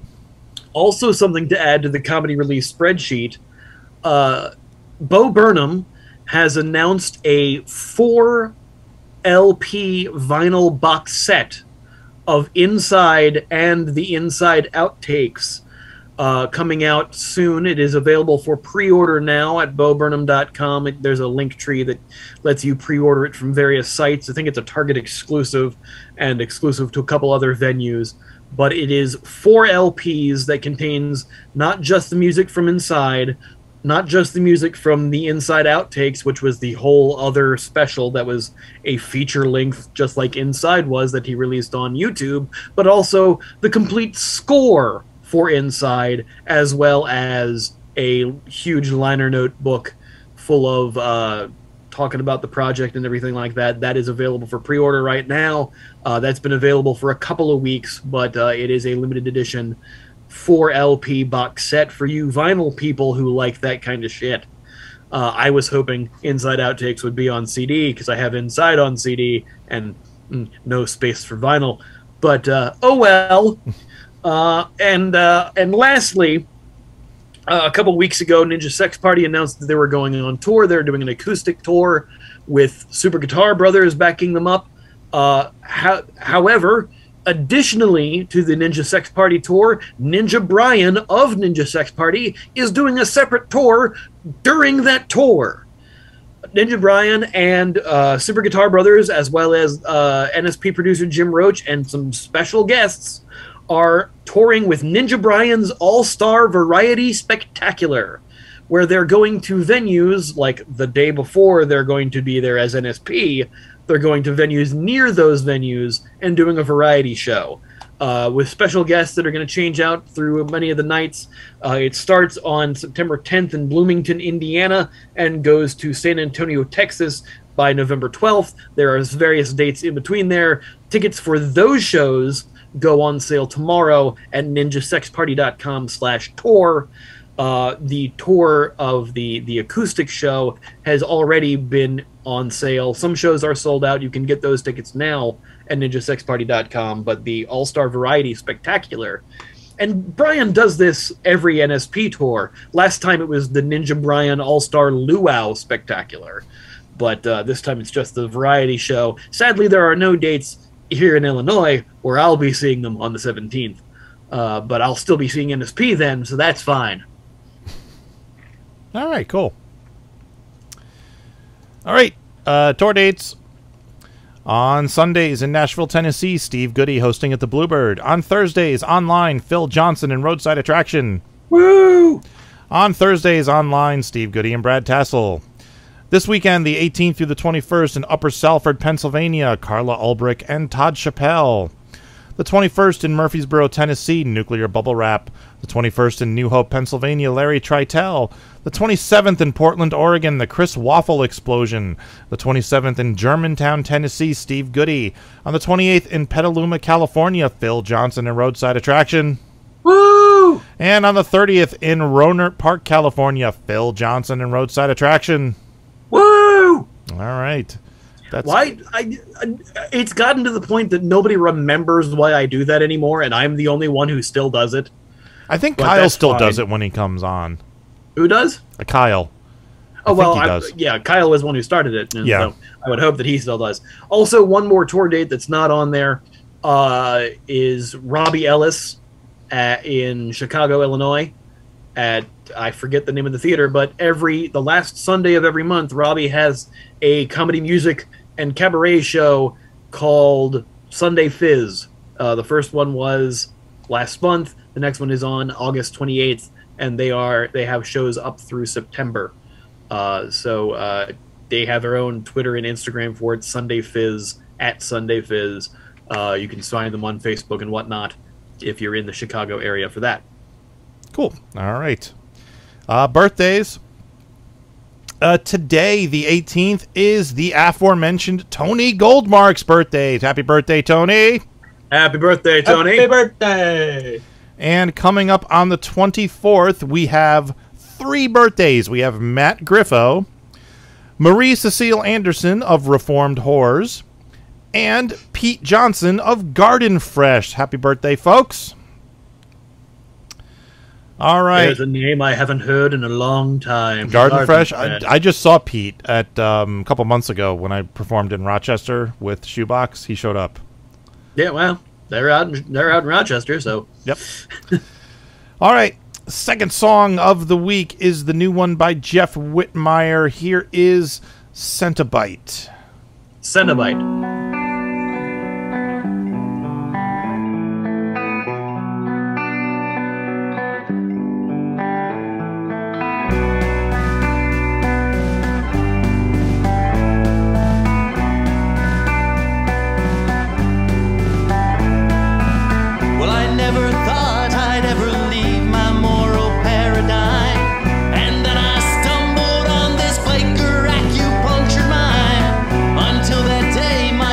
Also something to add to the comedy release spreadsheet, uh, Bo Burnham has announced a four L P vinyl box set of Inside and the Inside Outtakes Uh, coming out soon. It is available for pre-order now at bo burnham dot com. It, there's a link tree that lets you pre-order it from various sites. I think it's a Target exclusive and exclusive to a couple other venues. But it is four L Ps that contains not just the music from Inside, not just the music from the Inside Outtakes, which was the whole other special that was a feature length, just like Inside was, that he released on YouTube, but also the complete score for Inside, as well as a huge liner note book full of uh, talking about the project and everything like that. That is available for pre-order right now. Uh, that's been available for a couple of weeks, but uh, it is a limited edition four L P box set for you vinyl people who like that kind of shit. Uh, I was hoping Inside Outtakes would be on C D, because I have Inside on C D and mm, no space for vinyl. But, uh, oh well. Uh, and uh, and lastly, uh, a couple weeks ago, Ninja Sex Party announced that they were going on tour. They're doing an acoustic tour with Super Guitar Brothers backing them up. Uh, ho- however, additionally to the Ninja Sex Party tour, Ninja Brian of Ninja Sex Party is doing a separate tour during that tour. Ninja Brian and uh, Super Guitar Brothers, as well as uh, N S P producer Jim Roach and some special guests, are touring with Ninja Brian's All-Star Variety Spectacular, where they're going to venues, like the day before they're going to be there as N S P, they're going to venues near those venues and doing a variety show. Uh, with special guests that are going to change out through many of the nights. Uh, it starts on September tenth in Bloomington, Indiana, and goes to San Antonio, Texas by November twelfth. There are various dates in between there. Tickets for those shows go on sale tomorrow at ninja sex party dot com slash tour. Uh, the tour of the, the acoustic show has already been on sale. Some shows are sold out. You can get those tickets now at ninja sex party dot com, but the All-Star Variety Spectacular. And Brian does this every N S P tour. Last time it was the Ninja Brian All-Star Luau Spectacular, but uh, this time it's just the variety show. Sadly, there are no dates here in Illinois where I'll be seeing them on the seventeenth, uh, but I'll still be seeing N S P then, so that's fine. All right, cool. All right, uh, tour dates. On Sundays in Nashville, Tennessee, Steve Goody hosting at the Bluebird. On Thursdays, online, Phil Johnson and Roadside Attraction. Woo! On Thursdays, online, Steve Goody and Brad Tassel. This weekend, the eighteenth through the twenty-first in Upper Salford, Pennsylvania, Carla Ulbrich and Todd Chappelle. The twenty-first in Murfreesboro, Tennessee, Nuclear Bubble Wrap. The twenty-first in New Hope, Pennsylvania, Larry Tritel. The twenty-seventh in Portland, Oregon, the Chris Waffle Explosion. The twenty-seventh in Germantown, Tennessee, Steve Goody. On the twenty-eighth in Petaluma, California, Phil Johnson and Roadside Attraction. Woo! And on the thirtieth in Rohnert Park, California, Phil Johnson and Roadside Attraction. Woo! All right. That's why I, I it's gotten to the point that nobody remembers why I do that anymore, and I'm the only one who still does it. I think But Kyle that's still fine. does it when he comes on. Who does? Uh, Kyle. Oh, I think well, he I, does. yeah, Kyle was the one who started it. And Yeah. so I would hope that he still does. Also, one more tour date that's not on there uh, is Robbie Ellis at, in Chicago, Illinois. At I forget the name of the theater, but every the last Sunday of every month, Robbie has a comedy music and cabaret show called Sunday Fizz. Uh, the first one was last month. The next one is on August twenty-eighth, and they are they have shows up through September. Uh, so uh, they have their own Twitter and Instagram for it, Sunday Fizz, at Sunday Fizz. Uh, you can find them on Facebook and whatnot if you're in the Chicago area for that. Cool. All right. Uh, birthdays. Uh, today, the eighteenth, is the aforementioned Tony Goldmark's birthday. Happy birthday, Tony. Happy birthday, Tony. Happy birthday. And coming up on the twenty-fourth, we have three birthdays. We have Matt Griffo, Marie Cecile Anderson of Reformed Whores, and Pete Johnson of Garden Fresh. Happy birthday, folks. All right. There's a name I haven't heard in a long time. Garden, Garden Fresh. I, I just saw Pete at um, a couple months ago when I performed in Rochester with Shoebox. He showed up. Yeah, well, they're out. In, they're out in Rochester, so. Yep. All right. Second song of the week is the new one by Jeff Whitmire. Here is Centobite. Centobite. Until that day, my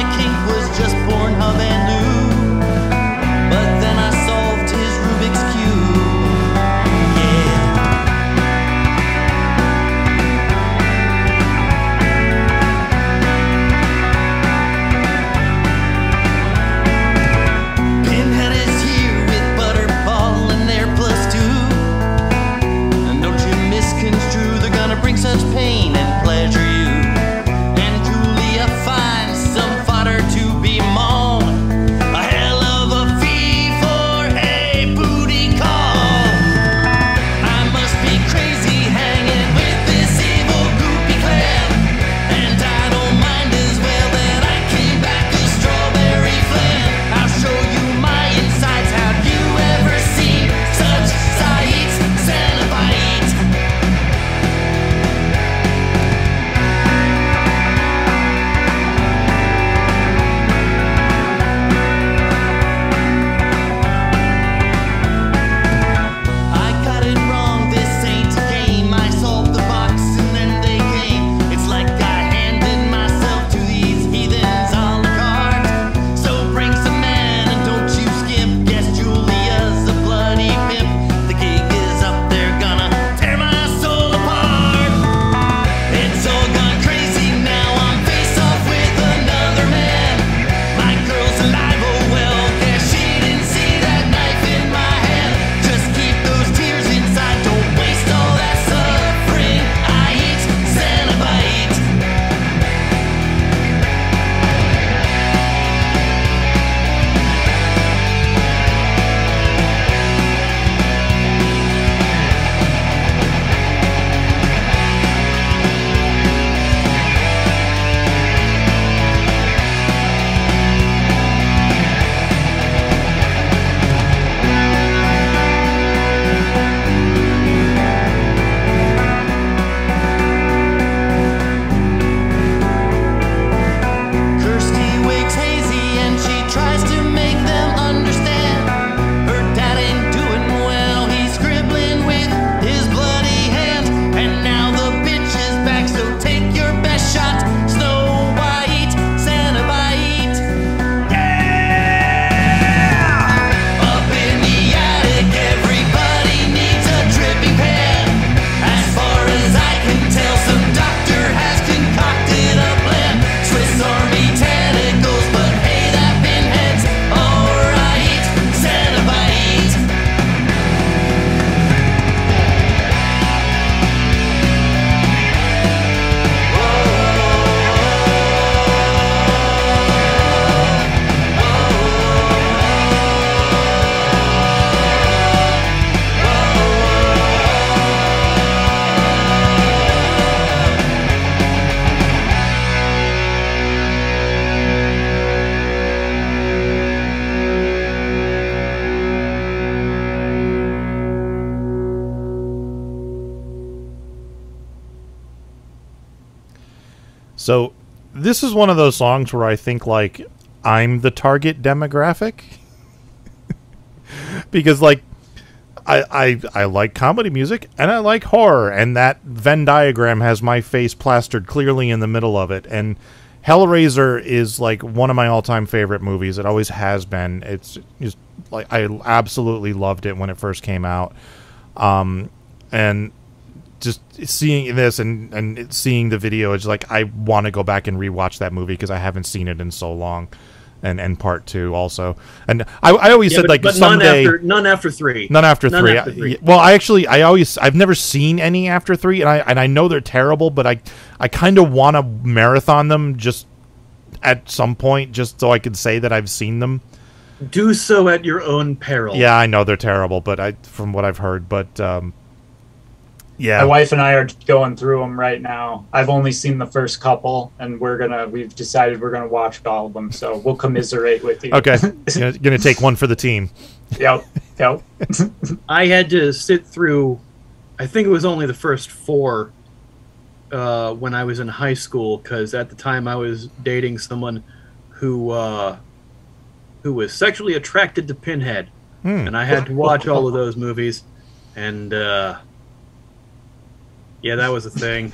So this is one of those songs where I think, like, I'm the target demographic. Because, like, I, I I like comedy music, and I like horror, and that Venn diagram has my face plastered clearly in the middle of it. And Hellraiser is, like, one of my all-time favorite movies. It always has been. It's just, like, I absolutely loved it when it first came out. Um, and just seeing this and, and seeing the video, it's like, I want to go back and rewatch that movie because I haven't seen it in so long. And and part two also, and I, I always yeah, said but, like but someday none after, none after three, none after none three. After three. I, well, I actually I always I've never seen any after three, and I and I know they're terrible, but I I kind of want to marathon them just at some point, just so I could say that I've seen them. Do so at your own peril. Yeah, I know they're terrible, but I from what I've heard, but um, yeah, my wife and I are going through them right now. I've only seen the first couple, and we're gonna we've decided we're gonna watch all of them. So we'll commiserate with you. Okay, you're gonna take one for the team. Yep, yep. I had to sit through, I think it was only the first four uh, when I was in high school, because at the time I was dating someone who uh, who was sexually attracted to Pinhead, hmm. and I had to watch all of those movies, and. Uh, Yeah, that was a thing.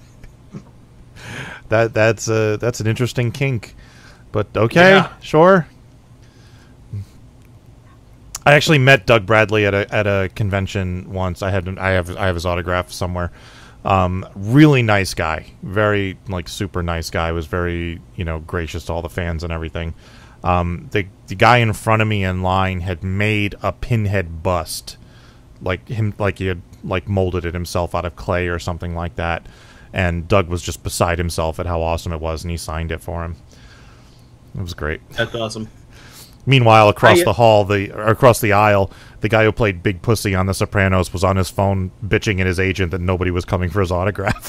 that that's uh that's an interesting kink, but okay, yeah. Sure. I actually met Doug Bradley at a at a convention once. I had I have I have his autograph somewhere. Um, really nice guy, very like super nice guy. Was very you know gracious to all the fans and everything. Um, the the guy in front of me in line had made a Pinhead bust, like him like he had. like molded it himself out of clay or something like that, and Doug was just beside himself at how awesome it was, and he signed it for him. It was great. That's awesome. Meanwhile, across I, the hall, the or across the aisle, the guy who played Big Pussy on The Sopranos was on his phone bitching at his agent that nobody was coming for his autograph.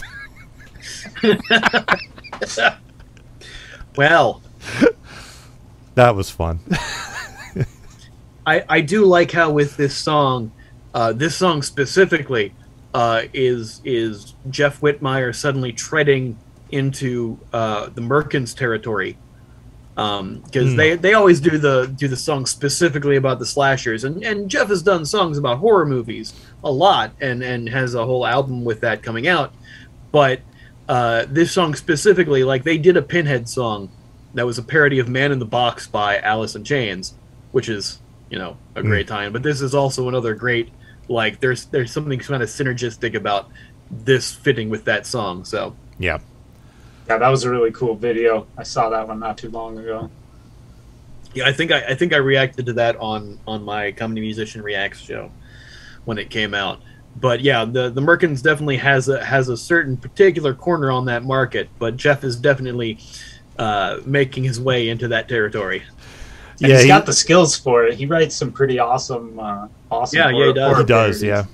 Well, that was fun. I I do like how with this song. Uh, this song specifically uh, is is Jeff Whitmire suddenly treading into uh, the Merkins territory, because um, mm. they they always do the do the song specifically about the slashers, and, and Jeff has done songs about horror movies a lot, and, and has a whole album with that coming out. But uh, this song specifically, like they did a Pinhead song that was a parody of "Man in the Box" by Alice in Chains, which is you know a great mm. time. But this is also another great. Like there's there's something kind of synergistic about this fitting with that song. So yeah, yeah, that was a really cool video. I saw that one not too long ago. Yeah, I think I, I think I reacted to that on on my Comedy Musician Reacts show when it came out. But yeah, the the Merkins definitely has a has a certain particular corner on that market. But Jeff is definitely uh, making his way into that territory. And yeah, he's he, got the skills for it. He writes some pretty awesome, uh, awesome. Yeah, yeah, he does. He does, yeah.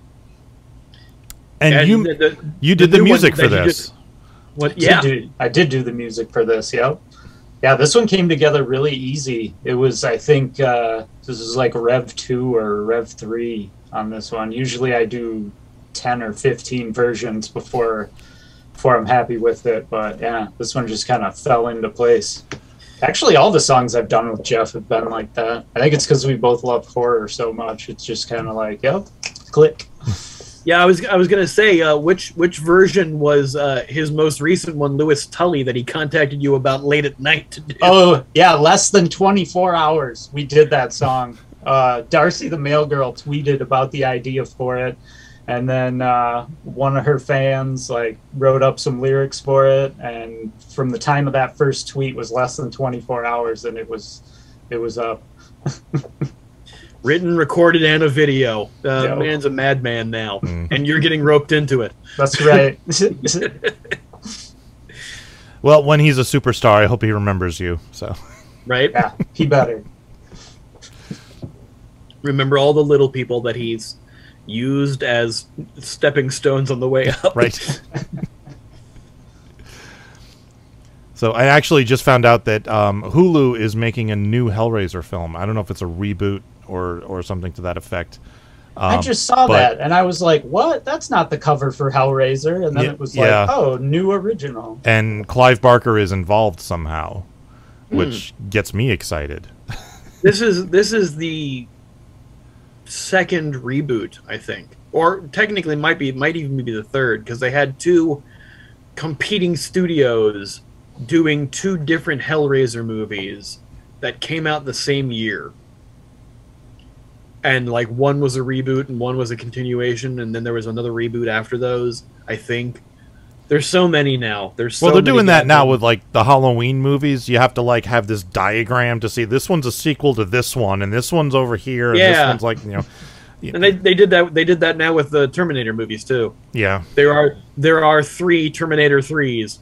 And, and you, the, the, the you did the, the music for this. Did, what? Yeah, do, I did do the music for this. Yep. Yeah, this one came together really easy. It was, I think, uh, this is like Rev two or Rev three on this one. Usually, I do ten or fifteen versions before before I'm happy with it. But yeah, this one just kind of fell into place. Actually, all the songs I've done with Jeff have been like that. I think it's because we both love horror so much. It's just kind of like, yep, click. Yeah, I was I was gonna say uh, which which version was uh, his most recent one, Lewis Tully, that he contacted you about late at night to do. Oh yeah, less than twenty-four hours we did that song. Uh, Darcy the Mail Girl tweeted about the idea for it, and then uh, one of her fans like wrote up some lyrics for it, and from the time of that first tweet was less than twenty-four hours, and it was it was up. Written, recorded, and a video. Uh, Yo. Man's a madman now, mm. and you're getting roped into it. That's right. Well, when he's a superstar, I hope he remembers you. So, right? Yeah, he better. Remember all the little people that he's used as stepping stones on the way up. Right. So I actually just found out that um, Hulu is making a new Hellraiser film. I don't know if it's a reboot or or something to that effect. I Um, just saw but- that, and I was like, what? That's not the cover for Hellraiser. And then Yeah, it was yeah. like, oh, new original. And Clive Barker is involved somehow, which Hmm. gets me excited. This is this is the second reboot, I think, or technically might be might even be the third, because they had two competing studios doing two different Hellraiser movies that came out the same year. And like one was a reboot and one was a continuation, and then there was another reboot after those, I think. There's so many now. There's so Well, they're many doing that now goddamn- with like the Halloween movies. You have to like have this diagram to see this one's a sequel to this one, and this one's over here, and this Yeah. one's like you know. And they, they did that they did that now with the Terminator movies too. Yeah. There are there are three Terminator threes.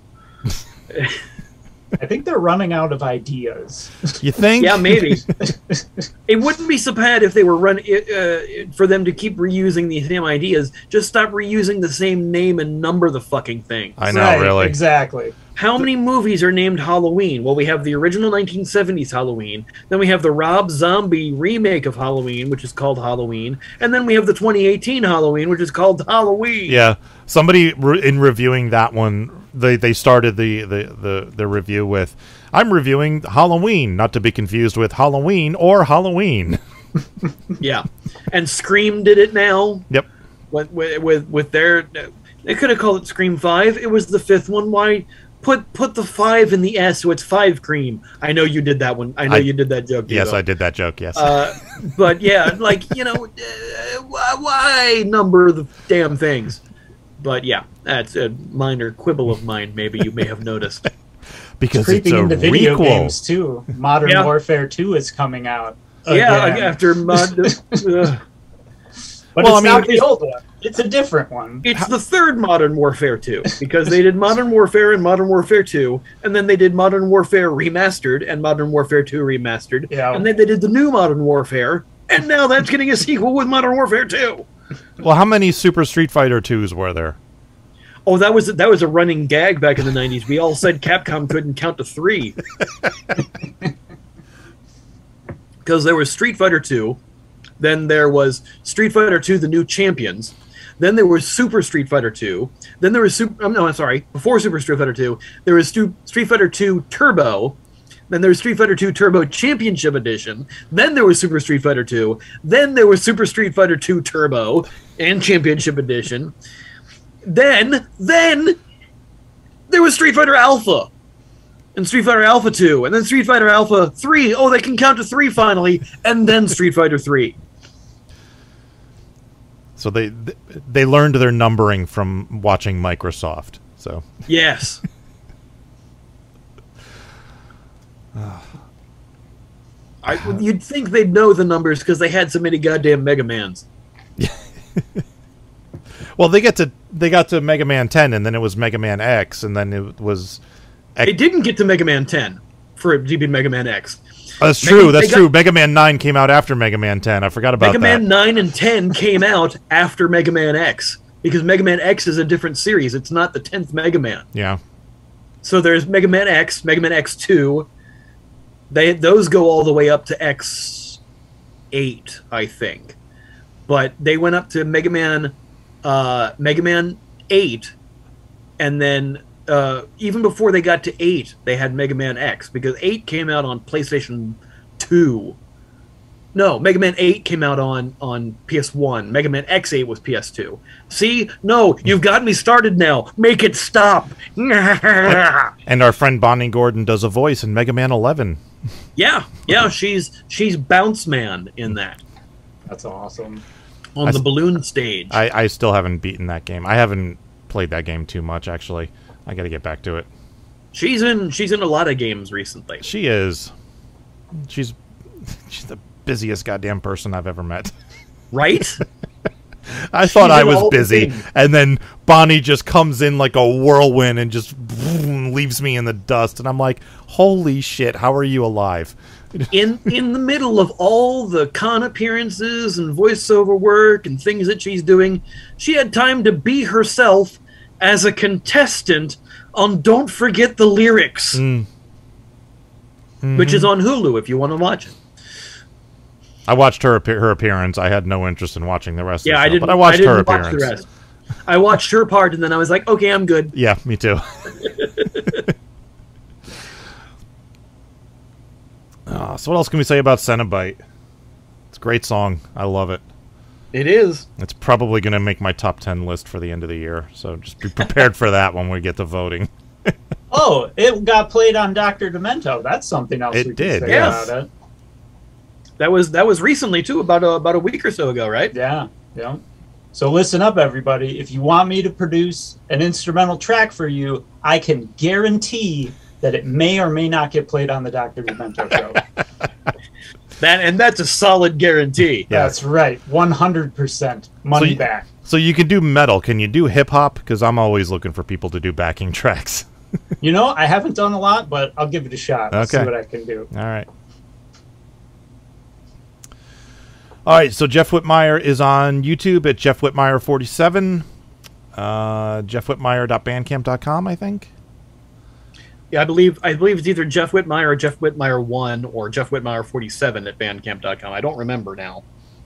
I think they're running out of ideas. You think? Yeah, maybe. It wouldn't be so bad if they were run uh, for them to keep reusing the same ideas. Just stop reusing the same name and number the fucking thing. I know, Right, really. Exactly. How many movies are named Halloween? Well, we have the original nineteen seventies Halloween. Then we have the Rob Zombie remake of Halloween, which is called Halloween. And then we have the twenty eighteen Halloween, which is called Halloween. Yeah. Somebody re- in reviewing that one, they they started the, the, the, the review with, "I'm reviewing Halloween, not to be confused with Halloween or Halloween." Yeah. And Scream did it now. Yep. With, with, with, with their... They could have called it Scream five. It was the fifth one. Why... Put put the five in the S, so it's five cream. I know you did that one. I know I- you did that joke. Yes, Devo. I did that joke. Yes. Uh, but yeah, like you know, uh, why, why number the damn things? But yeah, that's a minor quibble of mine. Maybe you may have noticed. because it's Creeping a into video requel. games, too. Modern Yeah. Warfare two is coming out. Yeah, again. after mod, uh, But Well, it's I mean, not the old one. It's a different one. it's the third Modern Warfare two because they did Modern Warfare and Modern Warfare two, and then they did Modern Warfare Remastered and Modern Warfare two Remastered, Yeah. and then they did the new Modern Warfare, and now that's getting a sequel with Modern Warfare two. Well, how many Super Street Fighter twos were there? Oh, that was that was a running gag back in the nineties. We all said Capcom couldn't count to three because there was Street Fighter two, then there was Street Fighter two: The New Champions, then there was Super Street Fighter two, then there was Super. Um, no, I'm sorry. Before Super Street Fighter two, there was Stu- Street Fighter two Turbo. Then there was Street Fighter two Turbo Championship Edition. Then there was Super Street Fighter two. Then there was Super Street Fighter two Turbo and Championship Edition. Then, then there was Street Fighter Alpha and Street Fighter Alpha two, and then Street Fighter Alpha three. Oh, they can count to three finally, and then Street Fighter three. So they they learned their numbering from watching Microsoft. So Yes. I, you'd think they'd know the numbers because they had so many goddamn Mega Mans. well, they get to they got to Mega Man ten, and then it was Mega Man X, and then it was. They didn't get to Mega Man ten for G B Mega Man X. Oh, that's Mega- true. That's they got- true. Mega Man nine came out after Mega Man ten. I forgot about Mega that. Man nine and ten came out after Mega Man X because Mega Man X is a different series. It's not the tenth Mega Man. Yeah. So there's Mega Man X, Mega Man X two. They those go all the way up to X eight, I think. But they went up to Mega Man uh, Mega Man eight, and then uh, even before they got to eight, they had Mega Man X because eight came out on PlayStation two. No, Mega Man eight came out on, on P S one. Mega Man X eight was P S two. See? No, you've got me started now. Make it stop. And our friend Bonnie Gordon does a voice in Mega Man eleven. Yeah, yeah, she's she's Bounce Man in that That's awesome. on I the s- balloon stage. I, I still haven't beaten that game. I haven't played that game too much, actually. I got to get back to it. She's in she's in a lot of games recently. She is. She's she's the busiest goddamn person I've ever met. Right? I thought She's I in was all the busy, things. and then Bonnie just comes in like a whirlwind and just leaves me in the dust, and I'm like, holy shit, how are you alive? in in the middle of all the con appearances and voiceover work and things that she's doing, she had time to be herself as a contestant on Don't Forget the Lyrics, Mm. which is on Hulu if you want to watch it. I watched her appear- her appearance. I had no interest in watching the rest. Yeah, of the I show, didn't. But I watched I didn't her watch appearance. the rest. I watched her part, and then I was like, okay, I'm good. Yeah, me too. uh, so what else can we say about Centobite? It's a great song. I love it. It is. It's probably going to make my top ten list for the end of the year. So just be prepared for that when we get to voting. Oh, it got played on Doctor Demento. That's something else It we did, can say yes. about it. That was that was recently too, about a, about a week or so ago, right? Yeah, yeah. So listen up, everybody. If you want me to produce an instrumental track for you, I can guarantee that it may or may not get played on the Doctor Demento show. That and that's a solid guarantee. Yeah. That's right, one hundred percent money So you- back. So you can do metal. Can you do hip hop? Because I'm always looking for people to do backing tracks. You know, I haven't done a lot, but I'll give it a shot. I'll see Okay. what I can do. All right. All right, so Jeff Whitmire is on YouTube at Jeff Whitmire forty-seven. Uh, jeff whitmire dot bandcamp dot com, I think. Yeah, I believe I believe it's either Jeff Whitmire or Jeff Whitmire one or Jeff Whitmire forty-seven at bandcamp dot com. I don't remember now.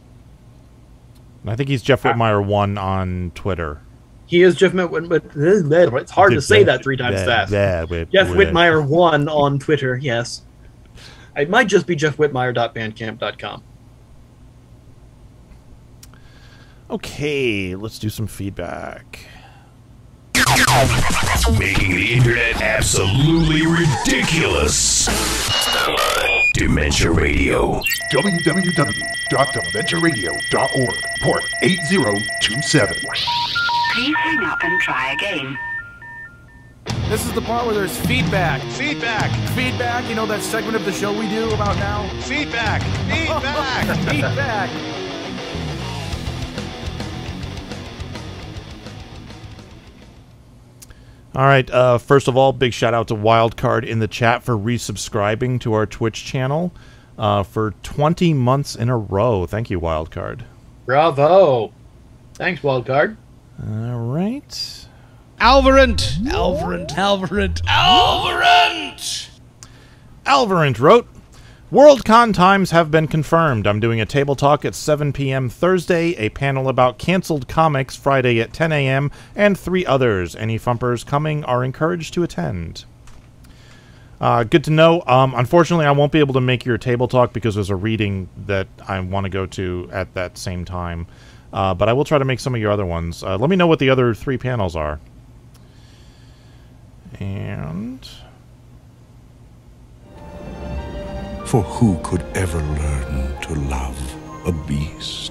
I think he's Jeff Whitmire one on Twitter. He is Jeff Whitmire, but it's hard to say that three times fast. Yeah, Whit- Jeff Whit- Whitmire one on Twitter, yes. It might just be jeff whitmire dot bandcamp dot com. Okay, let's do some feedback. Making the internet absolutely ridiculous. Dementia Radio. w w w dot dementia radio dot org, port eight zero two seven. Please hang up and try again. This is the part where there's feedback. Feedback. Feedback. You know that segment of the show we do about now? Feedback. Feedback. Feedback. All right, uh, first of all, big shout out to Wildcard in the chat for resubscribing to our Twitch channel uh, for twenty months in a row. Thank you, Wildcard. Bravo. Thanks, Wildcard. All right. Alvarant. Alvarant. Alvarant. Alvarant. Alvarant wrote, WorldCon times have been confirmed. I'm doing a table talk at seven p.m. Thursday, a panel about canceled comics Friday at ten a.m., and three others. Any Fumpers coming are encouraged to attend. Uh, good to know. Um, unfortunately, I won't be able to make your table talk because there's a reading that I want to go to at that same time. Uh, but I will try to make some of your other ones. Uh, let me know what the other three panels are. And... For who could ever learn to love a beast?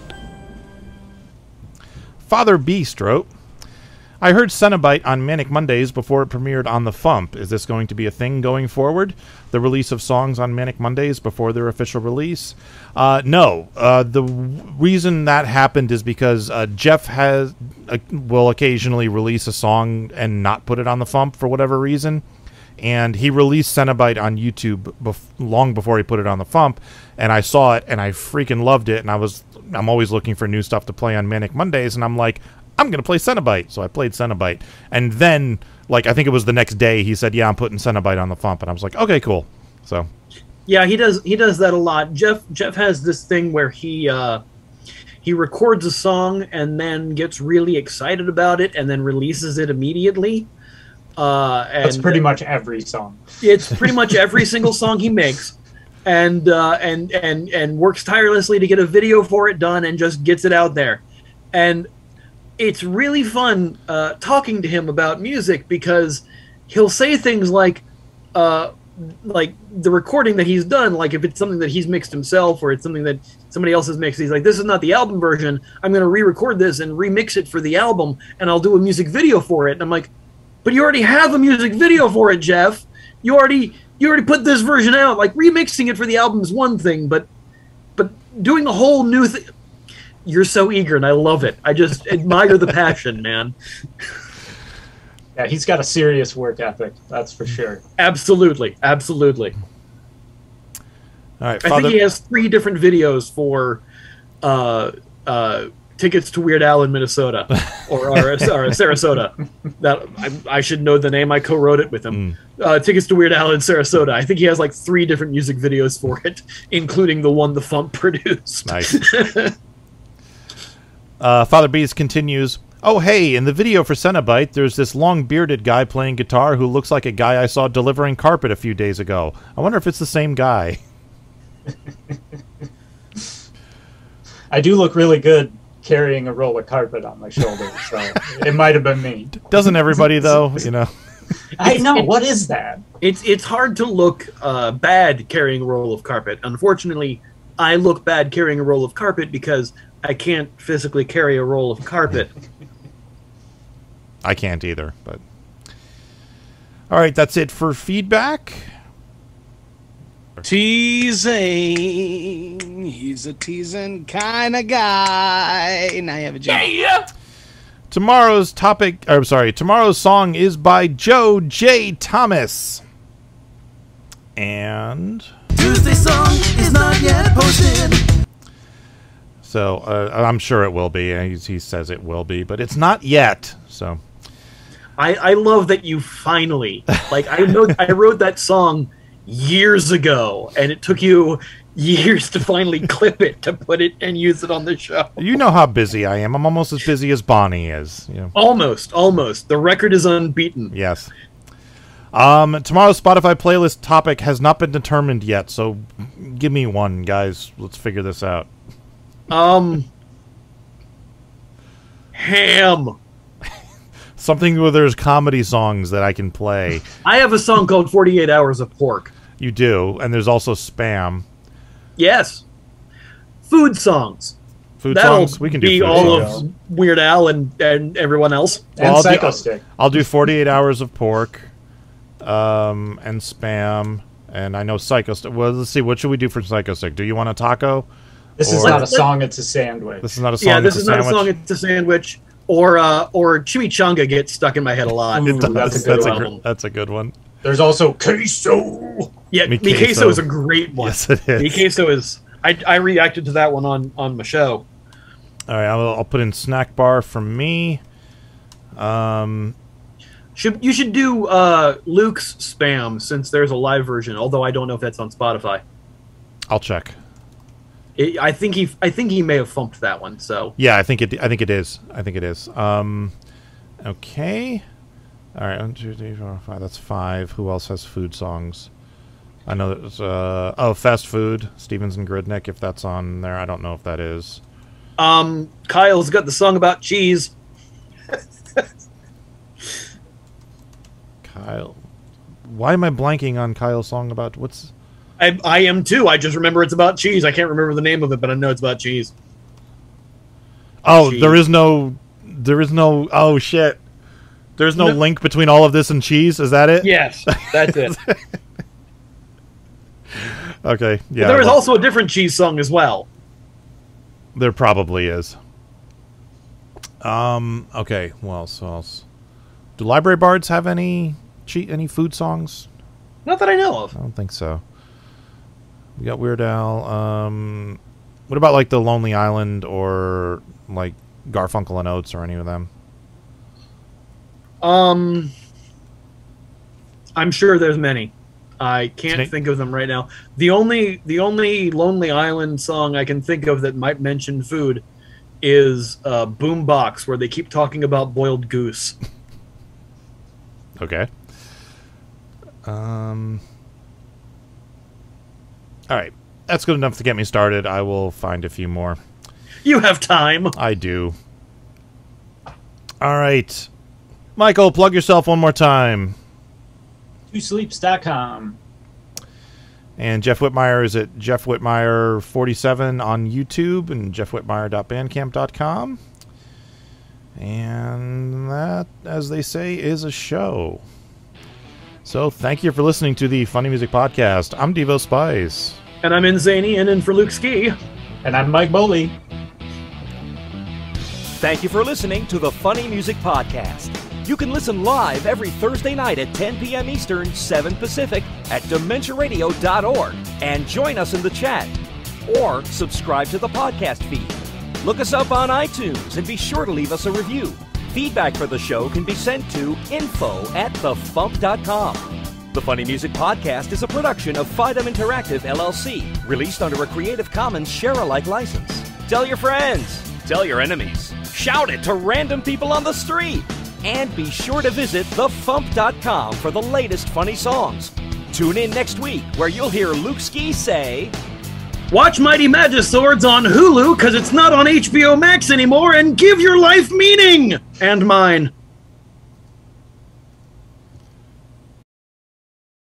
Father Beast wrote, I heard Centobite on Manic Mondays before it premiered on the FuMP. Is this going to be a thing going forward? The release of songs on Manic Mondays before their official release? Uh, no. Uh, the w- reason that happened is because uh, Jeff has uh, will occasionally release a song and not put it on the FuMP for whatever reason. And he released Centobite on YouTube bef- long before he put it on the FuMP, and I saw it and I freaking loved it. And I was I'm always looking for new stuff to play on Manic Mondays, and I'm like, I'm gonna play Centobite. So I played Centobite, and then like I think it was the next day he said, yeah, I'm putting Centobite on the FuMP, and I was like, okay, cool. So yeah, he does he does that a lot. Jeff Jeff has this thing where he uh, he records a song and then gets really excited about it and then releases it immediately. Uh, and That's pretty much every song. It's pretty much every single song he makes, and uh, and and and works tirelessly to get a video for it done, and just gets it out there. And it's really fun uh, talking to him about music because he'll say things like, uh, like the recording that he's done, like if it's something that he's mixed himself or it's something that somebody else has mixed, he's like, this is not the album version. I'm going to re-record this and remix it for the album, and I'll do a music video for it. And I'm like, but you already have a music video for it, Jeff. You already you already put this version out. Like, remixing it for the album is one thing, but but doing a whole new thing. You're so eager, and I love it. I just admire the passion, man. Yeah, he's got a serious work ethic, that's for sure. Absolutely, absolutely. All right, I Father... think he has three different videos for uh, uh, Tickets to Weird Al in Minnesota, or, or, or Sarasota. That I, I should know the name. I co-wrote it with him. Mm. Uh, Tickets to Weird Al in Sarasota. I think he has like three different music videos for it, including the one the FuMP produced. Nice. uh, Father Beast continues. Oh, hey, in the video for Centobite, there's this long-bearded guy playing guitar who looks like a guy I saw delivering carpet a few days ago. I wonder if it's the same guy. I do look really good carrying a roll of carpet on my shoulder, so it might have been me. Doesn't everybody, though? You know. I know. What is that? It's it's hard to look uh, bad carrying a roll of carpet. Unfortunately, I look bad carrying a roll of carpet because I can't physically carry a roll of carpet. I can't either, but... All right, that's it for feedback. Teasing. He's a teasing kind of guy. And I have a joke. Yeah. Tomorrow's topic... Or, sorry, tomorrow's song is by Joe J. Thomas. And... Tuesday song is not yet posted. So, uh, I'm sure it will be. He, he says it will be, but it's not yet, so... I, I love that you finally, like, I know I wrote that song years ago, and it took you years to finally clip it, to put it and use it on the show. You know how busy I am. I'm almost as busy as Bonnie is. You know. Almost, almost. The record is unbeaten. Yes. Um, tomorrow's Spotify playlist topic has not been determined yet, so give me one, guys. Let's figure this out. Um, ham. Something where there's comedy songs that I can play. I have a song called forty-eight hours of Pork. You do, and there's also Spam. Yes. Food songs. Food That'll songs? We can do be food all songs. of Weird Al and, and everyone else. And well, I'll Psycho do, Stick. I'll, I'll do forty-eight hours of Pork, um, and Spam, and I know Psycho Stick. Well, let's see. What should we do for Psycho Stick? Do you want a taco? This or, is not a song, it's a sandwich. This is not a song, Yeah, this it's is a not a sandwich. song, it's a sandwich. Or uh, or Chimichanga gets stuck in my head a lot. It does. That's a That's good a, gr album. that's a good one. There's also Queso. Yeah, Mi Mi Queso. Queso is a great one. Yes, it is. Mi Queso is... I, I reacted to that one on, on my show. All right, I'll, I'll put in Snack Bar from me. Um, should You should do uh, Luke's Spam, since there's a live version, although I don't know if that's on Spotify. I'll check. It, I think he I think he may have funked that one, so... Yeah, I think it. I think it is. I think it is. Um, okay. All right. One, two, three, four, five. That's five. Who else has food songs? I know there's. Uh, oh, fast food. Stevens and Gridnick. If that's on there, I don't know if that is. Um, Kyle's got the song about cheese. Kyle. Why am I blanking on Kyle's song about what's? I, I am too. I just remember it's about cheese. I can't remember the name of it, but I know it's about cheese. Oh, cheese. there is no. There is no. Oh shit. There's no, No. link between all of this and cheese. Is that it? Yes, that's it. Okay. Yeah. But there was well, also a different cheese song as well. There probably is. Um. Okay. What else? What else? Do library bards have any cheat any food songs? Not that I know of. I don't think so. We got Weird Al. Um. What about like the Lonely Island or like Garfunkel and Oates or any of them? Um, I'm sure there's many. I can't Snake- think of them right now. The only the only Lonely Island song I can think of that might mention food is uh, Boombox, where they keep talking about boiled goose. Okay. Um. All right, that's good enough to get me started. I will find a few more. You have time. I do. All right, Michael, plug yourself one more time. two sleeps dot com. And Jeff Whitmire is at Jeff Whitmire forty-seven on YouTube and jeff whitmire dot bandcamp dot com. And that, as they say, is a show. So thank you for listening to the Funny Music Podcast. I'm Devo Spice. And I'm Inzany, and in for Luke Ski. And I'm Mike Bolly. Thank you for listening to the Funny Music Podcast. You can listen live every Thursday night at ten p m Eastern, seven Pacific at dementia radio dot org and join us in the chat. Or subscribe to the podcast feed. Look us up on iTunes and be sure to leave us a review. Feedback for the show can be sent to info at the fump dot com. The Funny Music Podcast is a production of Fidem Interactive, L L C, released under a Creative Commons share-alike license. Tell your friends, tell your enemies, shout it to random people on the street, and be sure to visit the fump dot com for the latest funny songs. Tune in next week where you'll hear Luke Ski say, watch Mighty Magiswords on Hulu because it's not on H B O Max anymore, and give your life meaning! And mine.